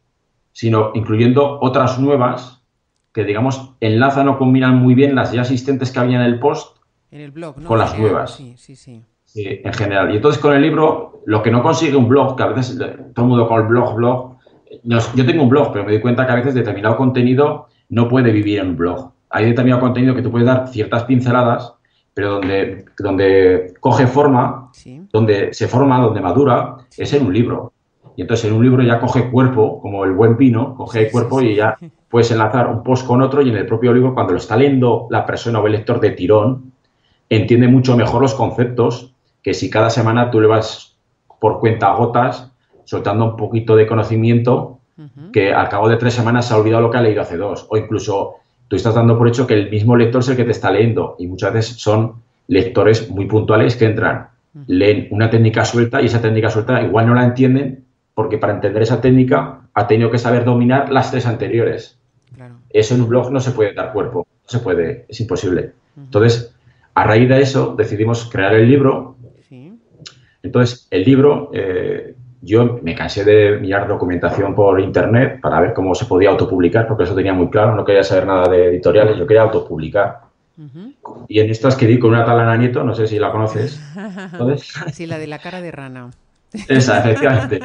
sino incluyendo otras nuevas que, digamos, enlazan o combinan muy bien las ya existentes que había en el post en el blog, ¿no? con las nuevas. Sí. Sí, en general. Y entonces con el libro, lo que no consigue un blog, que a veces todo el mundo con el blog, yo tengo un blog, pero me doy cuenta que a veces determinado contenido no puede vivir en un blog. Hay determinado contenido que tú puedes dar ciertas pinceladas, pero donde coge forma, donde se forma, donde madura, es en un libro. Y entonces en un libro ya coge cuerpo, como el buen vino, coge cuerpo y ya puedes enlazar un post con otro y en el propio libro, cuando lo está leyendo la persona o el lector de tirón, entiende mucho mejor los conceptos que si cada semana tú le vas por cuentagotas soltando un poquito de conocimiento que al cabo de 3 semanas se ha olvidado lo que ha leído hace 2. O incluso tú estás dando por hecho que el mismo lector es el que te está leyendo y muchas veces son lectores muy puntuales que entran, leen una técnica suelta y esa técnica suelta igual no la entienden porque para entender esa técnica ha tenido que saber dominar las 3 anteriores. Claro. Eso en un blog no se puede dar cuerpo, no se puede, es imposible. Entonces, a raíz de eso decidimos crear el libro. Entonces, el libro, yo me cansé de mirar documentación por internet para ver cómo se podía autopublicar, porque eso tenía muy claro, no quería saber nada de editoriales, yo quería autopublicar. Y en estas quedé con una tal Ana Nieto, no sé si la conoces. ¿Entonces? Sí, la de la cara de rana. Esa, efectivamente.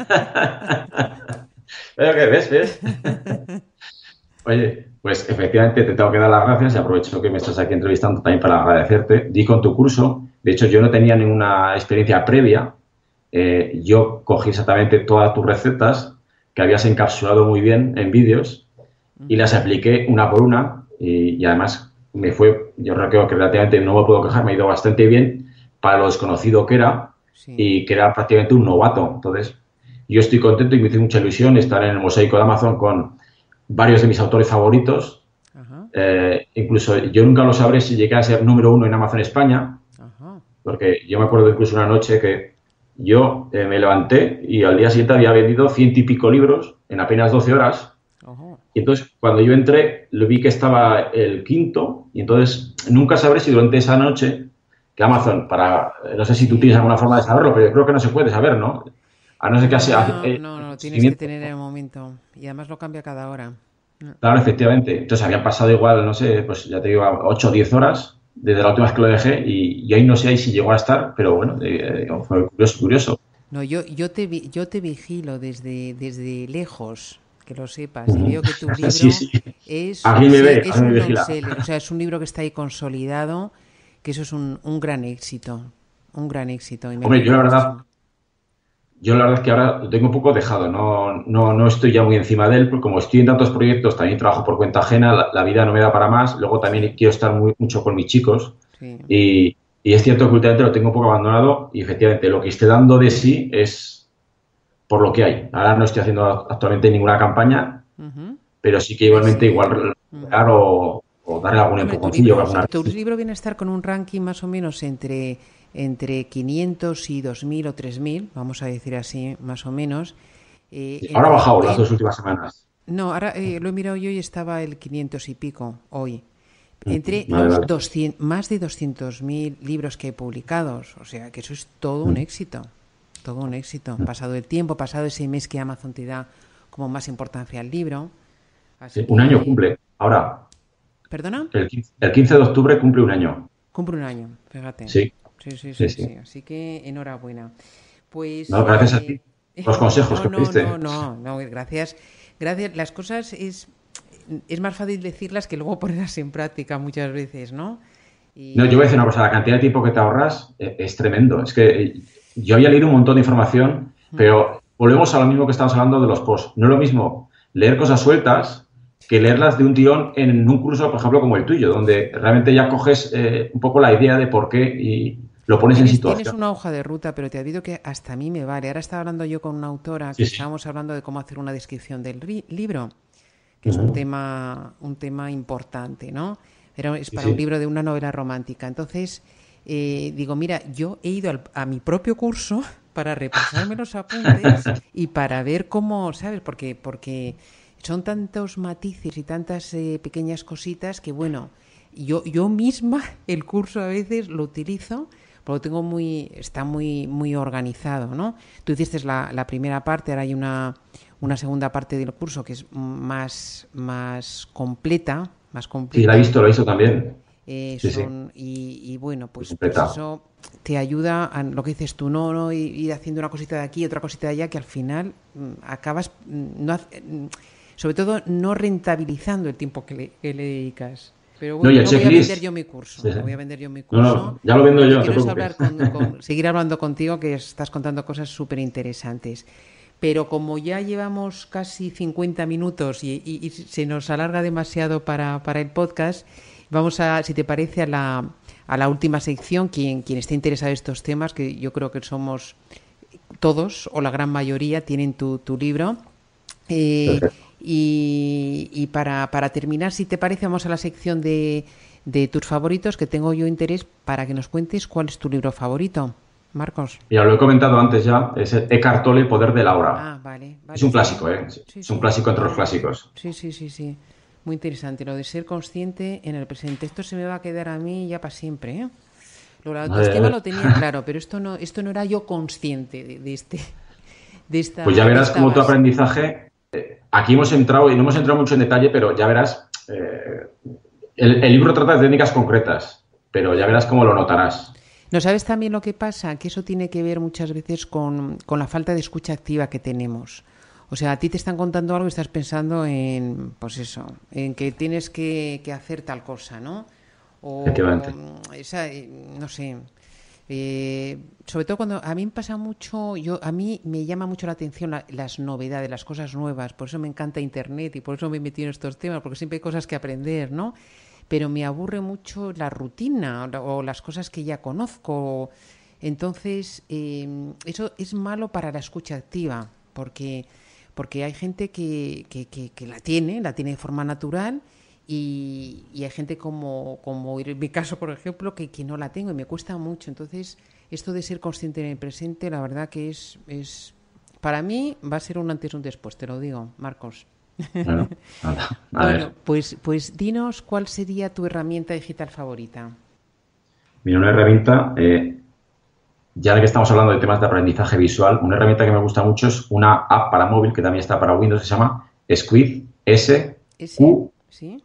¿Pero qué ves? Oye, pues efectivamente te tengo que dar las gracias y aprovecho que me estás aquí entrevistando también para agradecerte. Di con tu curso. De hecho, yo no tenía ninguna experiencia previa. Yo cogí exactamente todas tus recetas que habías encapsulado muy bien en vídeos y las apliqué una por una y además me fue, yo creo que relativamente no me puedo quejar, me ha ido bastante bien para lo desconocido que era y que era prácticamente un novato. Entonces, yo estoy contento y me hizo mucha ilusión estar en el mosaico de Amazon con varios de mis autores favoritos. Incluso yo nunca lo sabré si llegué a ser número 1 en Amazon España, porque yo me acuerdo incluso una noche que yo me levanté y al día siguiente había vendido 100 y pico libros en apenas 12 horas. Y entonces cuando yo entré lo vi que estaba el 5º y entonces nunca sabré si durante esa noche que Amazon, no sé si tú tienes alguna forma de saberlo, pero yo creo que no se puede saber, ¿no? A no ser que no, tienes que tener en el momento. Y además lo cambia cada hora. Claro, efectivamente. Entonces habían pasado igual, no sé, pues ya te digo, 8 o 10 horas desde la última vez que lo dejé y ahí no sé si llegó a estar, pero bueno, fue curioso. No, yo te vigilo desde lejos, que lo sepas, y veo que tu libro sí. es A mí me ve, es a mí un me vigila. bestseller, o sea, es un libro que está ahí consolidado que eso es un gran éxito, un gran éxito. Y Hombre, yo la verdad es que ahora lo tengo un poco dejado, no estoy ya muy encima de él, porque como estoy en tantos proyectos, también trabajo por cuenta ajena, la vida no me da para más, luego también quiero estar mucho con mis chicos Sí. y es cierto que últimamente lo tengo un poco abandonado y efectivamente lo que esté dando de sí es por lo que hay. Ahora no estoy haciendo actualmente ninguna campaña, Ujú. pero sí que Pues igualmente sí. igual Ujú. o darle algún Hombre, empujoncillo o alguna tu vez. libro viene a estar con un ranking más o menos entre 500 y 2000 o 3000, vamos a decir así, más o menos. Ahora ha bajado las En, 2 últimas semanas. no, ahora lo he mirado yo y estaba el 500 y pico hoy. Entre Vale, los vale. 200, más de 200.000 libros que he publicados. O sea, que eso es todo un éxito. Todo un éxito. Pasado el tiempo, pasado ese mes que Amazon te da como más importancia al libro. Así Sí, un año que, cumple. Ahora, ¿perdona? el 15 de octubre cumple un año. Cumple un año, fíjate. Sí, Sí, sí, sí, sí, sí. sí. Así que enhorabuena. Pues No, gracias a ti. Los consejos no, que me no, no, diste. no, gracias. Gracias. Las cosas es más fácil decirlas que luego ponerlas en práctica muchas veces, ¿no? No, yo voy a decir una Y cosa, la cantidad de tiempo que te ahorras es tremendo. Es que yo había leído un montón de información, pero volvemos a lo mismo que estamos hablando de los posts. No es lo mismo leer cosas sueltas que leerlas de un tirón en un curso, por ejemplo, como el tuyo, donde realmente ya coges un poco la idea de por qué y lo pones en tienes situación. una hoja de ruta, pero te admito que hasta a mí me vale. Ahora estaba hablando yo con una autora que Sí, sí. estábamos hablando de cómo hacer una descripción del libro, que es Ujú. un tema importante, ¿no? Pero es Sí, para un sí. libro de una novela romántica. Entonces, digo, mira, yo he ido a mi propio curso para repasarme los apuntes y para ver cómo, ¿sabes? Porque son tantos matices y tantas pequeñas cositas que, bueno, yo misma el curso a veces lo utilizo porque está muy organizado, ¿no? Tú hiciste la primera parte, ahora hay una segunda parte del curso que es más completa, Sí, la he visto también. Sí, sí, y bueno, muy pues completa. eso te ayuda a lo que dices tú, no ir haciendo una cosita de aquí, otra cosita de allá, que al final acabas, sobre todo, no rentabilizando el tiempo que le dedicas. Pero No, bueno, y el no voy a vender checklist. yo mi curso, Sí, sí. no voy a vender yo mi No, curso. no, ya lo vendo Lo yo, que no te quiero es preocupes. seguir hablando contigo, que estás contando cosas súper interesantes. Pero como ya llevamos casi 50 minutos y se nos alarga demasiado para el podcast, vamos si te parece, a la última sección. Quien esté interesado en estos temas, que yo creo que somos todos, o la gran mayoría, tienen tu libro. Eh, Perfecto. y para terminar, si te parece, vamos a la sección de tus favoritos, que tengo yo interés para que nos cuentes cuál es tu libro favorito, Marcos. Mira, lo he comentado antes ya, es el Eckhart Tolle, Poder de la Hora. Ah, vale, Es vale, un sí. clásico, ¿eh? Sí, Es un sí, clásico entre los vale. clásicos. Sí, sí, sí, sí. Muy interesante. Lo de ser consciente en el presente. Esto se me va a quedar a mí ya para siempre, ¿eh? Lo de la autoestima Eh, lo tenía claro, pero esto no era yo consciente pues ya de verás esta cómo tu base. aprendizaje. Aquí hemos entrado, y no hemos entrado mucho en detalle, pero ya verás. El libro trata de técnicas concretas, pero ya verás cómo lo notarás. ¿No sabes también lo que pasa? Que eso tiene que ver muchas veces con la falta de escucha activa que tenemos. O sea, a ti te están contando algo y estás pensando en, pues eso, en que tienes que hacer tal cosa, ¿no? O Efectivamente. no sé. Sobre todo cuando a mí me pasa mucho, a mí me llama mucho la atención las novedades, las cosas nuevas. Por eso me encanta Internet y por eso me he metido en estos temas, porque siempre hay cosas que aprender, ¿no? Pero me aburre mucho la rutina o las cosas que ya conozco. Entonces, eso es malo para la escucha activa, porque hay gente que la tiene de forma natural y hay gente como en mi caso, por ejemplo, que no la tengo y me cuesta mucho. Entonces, esto de ser consciente en el presente, la verdad que para mí va a ser un antes y un después, te lo digo, Marcos. Bueno, nada, a Bueno, ver. pues dinos cuál sería tu herramienta digital favorita. Mira, una herramienta, ya que estamos hablando de temas de aprendizaje visual, una herramienta que me gusta mucho es una app para móvil que también está para Windows, se llama Squid, ¿Ese? ¿Sí?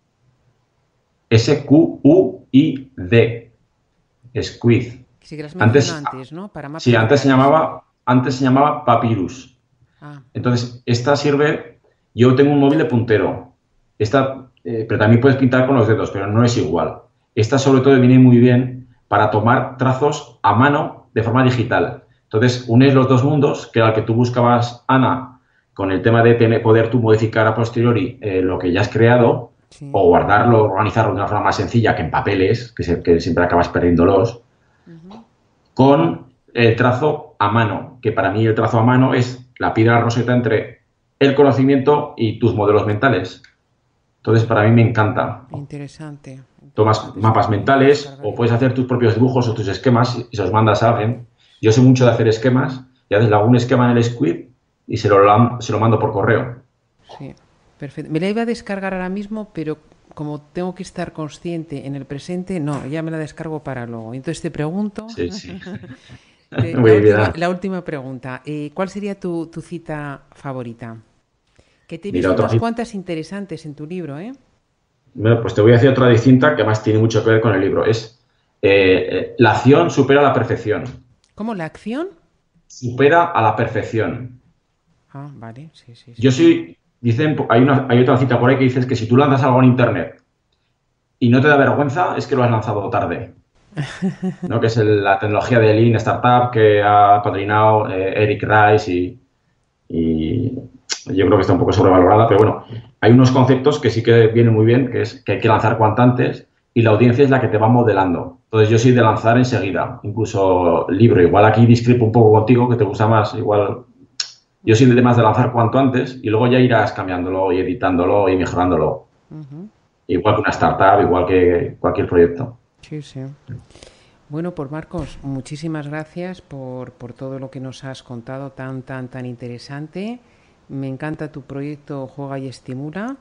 Squid. Squid. Sí que las mencionado Antes, antes, ¿no? Para sí, mapas mentales. antes se llamaba Papyrus. Ah, Entonces, esta sirve, yo tengo un móvil de puntero, pero también puedes pintar con los dedos, pero no es igual. esta sobre todo viene muy bien para tomar trazos a mano de forma digital. Entonces, unes los dos mundos, que era el que tú buscabas, Ana, con el tema de poder tú modificar a posteriori lo que ya has creado, sí, o guardarlo, organizarlo de una forma más sencilla que en papeles, que siempre acabas perdiéndolos, con el trazo a mano, que para mí el trazo a mano es la piedra roseta entre el conocimiento y tus modelos mentales. Entonces, para mí me encanta. Interesante. Tomas mapas mentales o puedes hacer tus propios dibujos o tus esquemas y se los mandas a alguien. Yo sé mucho de hacer esquemas y haces algún esquema en el Squid y se lo mando por correo. Sí, perfecto. Me la iba a descargar ahora mismo, pero como tengo que estar consciente en el presente, no, ya me la descargo para luego. Entonces te pregunto... Sí, sí. La última pregunta. ¿Cuál sería tu cita favorita? Que te he visto unas cuantas interesantes en tu libro, ¿eh? Bueno, pues te voy a decir otra distinta que además tiene mucho que ver con el libro. Es la acción supera la perfección. ¿Cómo la acción? Supera a la perfección. Ah, vale, sí. Yo soy... Dicen, hay otra cita por ahí que dices que si tú lanzas algo en Internet y no te da vergüenza, es que lo has lanzado tarde. ¿No? Que es la tecnología de Lean Startup que ha padrinado Eric Rice y yo creo que está un poco sobrevalorada, pero bueno, hay unos conceptos que sí que vienen muy bien, que es que hay que lanzar cuanto antes y la audiencia es la que te va modelando. Entonces yo soy de lanzar enseguida, incluso libro. Igual aquí discrepo un poco contigo, que te gusta más, igual... Yo soy de más de lanzar cuanto antes y luego ya irás cambiándolo y editándolo y mejorándolo. Igual que una startup, igual que cualquier proyecto. Sí. Bueno, pues Marcos, muchísimas gracias por todo lo que nos has contado tan interesante. Me encanta tu proyecto Juega y Estimula.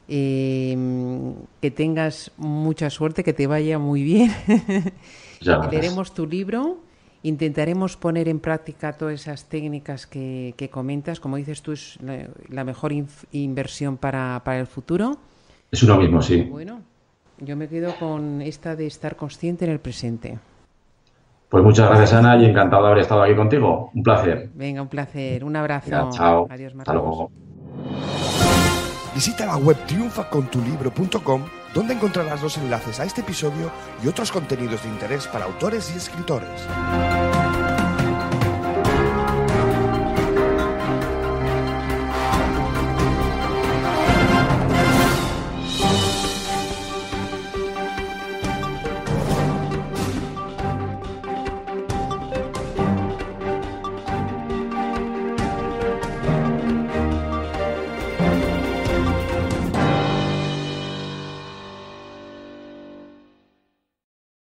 Que tengas mucha suerte, que te vaya muy bien. Leeremos tu libro. Intentaremos poner en práctica todas esas técnicas que comentas. Como dices tú, es la mejor inversión para el futuro. Es uno mismo, sí. Bueno, yo me quedo con esta de estar consciente en el presente. Pues muchas gracias, Ana, y encantado de haber estado aquí contigo. Un placer. Venga, un placer. Un abrazo. Venga, chao. Adiós, Marcos. Hasta luego. Visita la web triunfacontulibro.com, donde encontrarás los enlaces a este episodio y otros contenidos de interés para autores y escritores.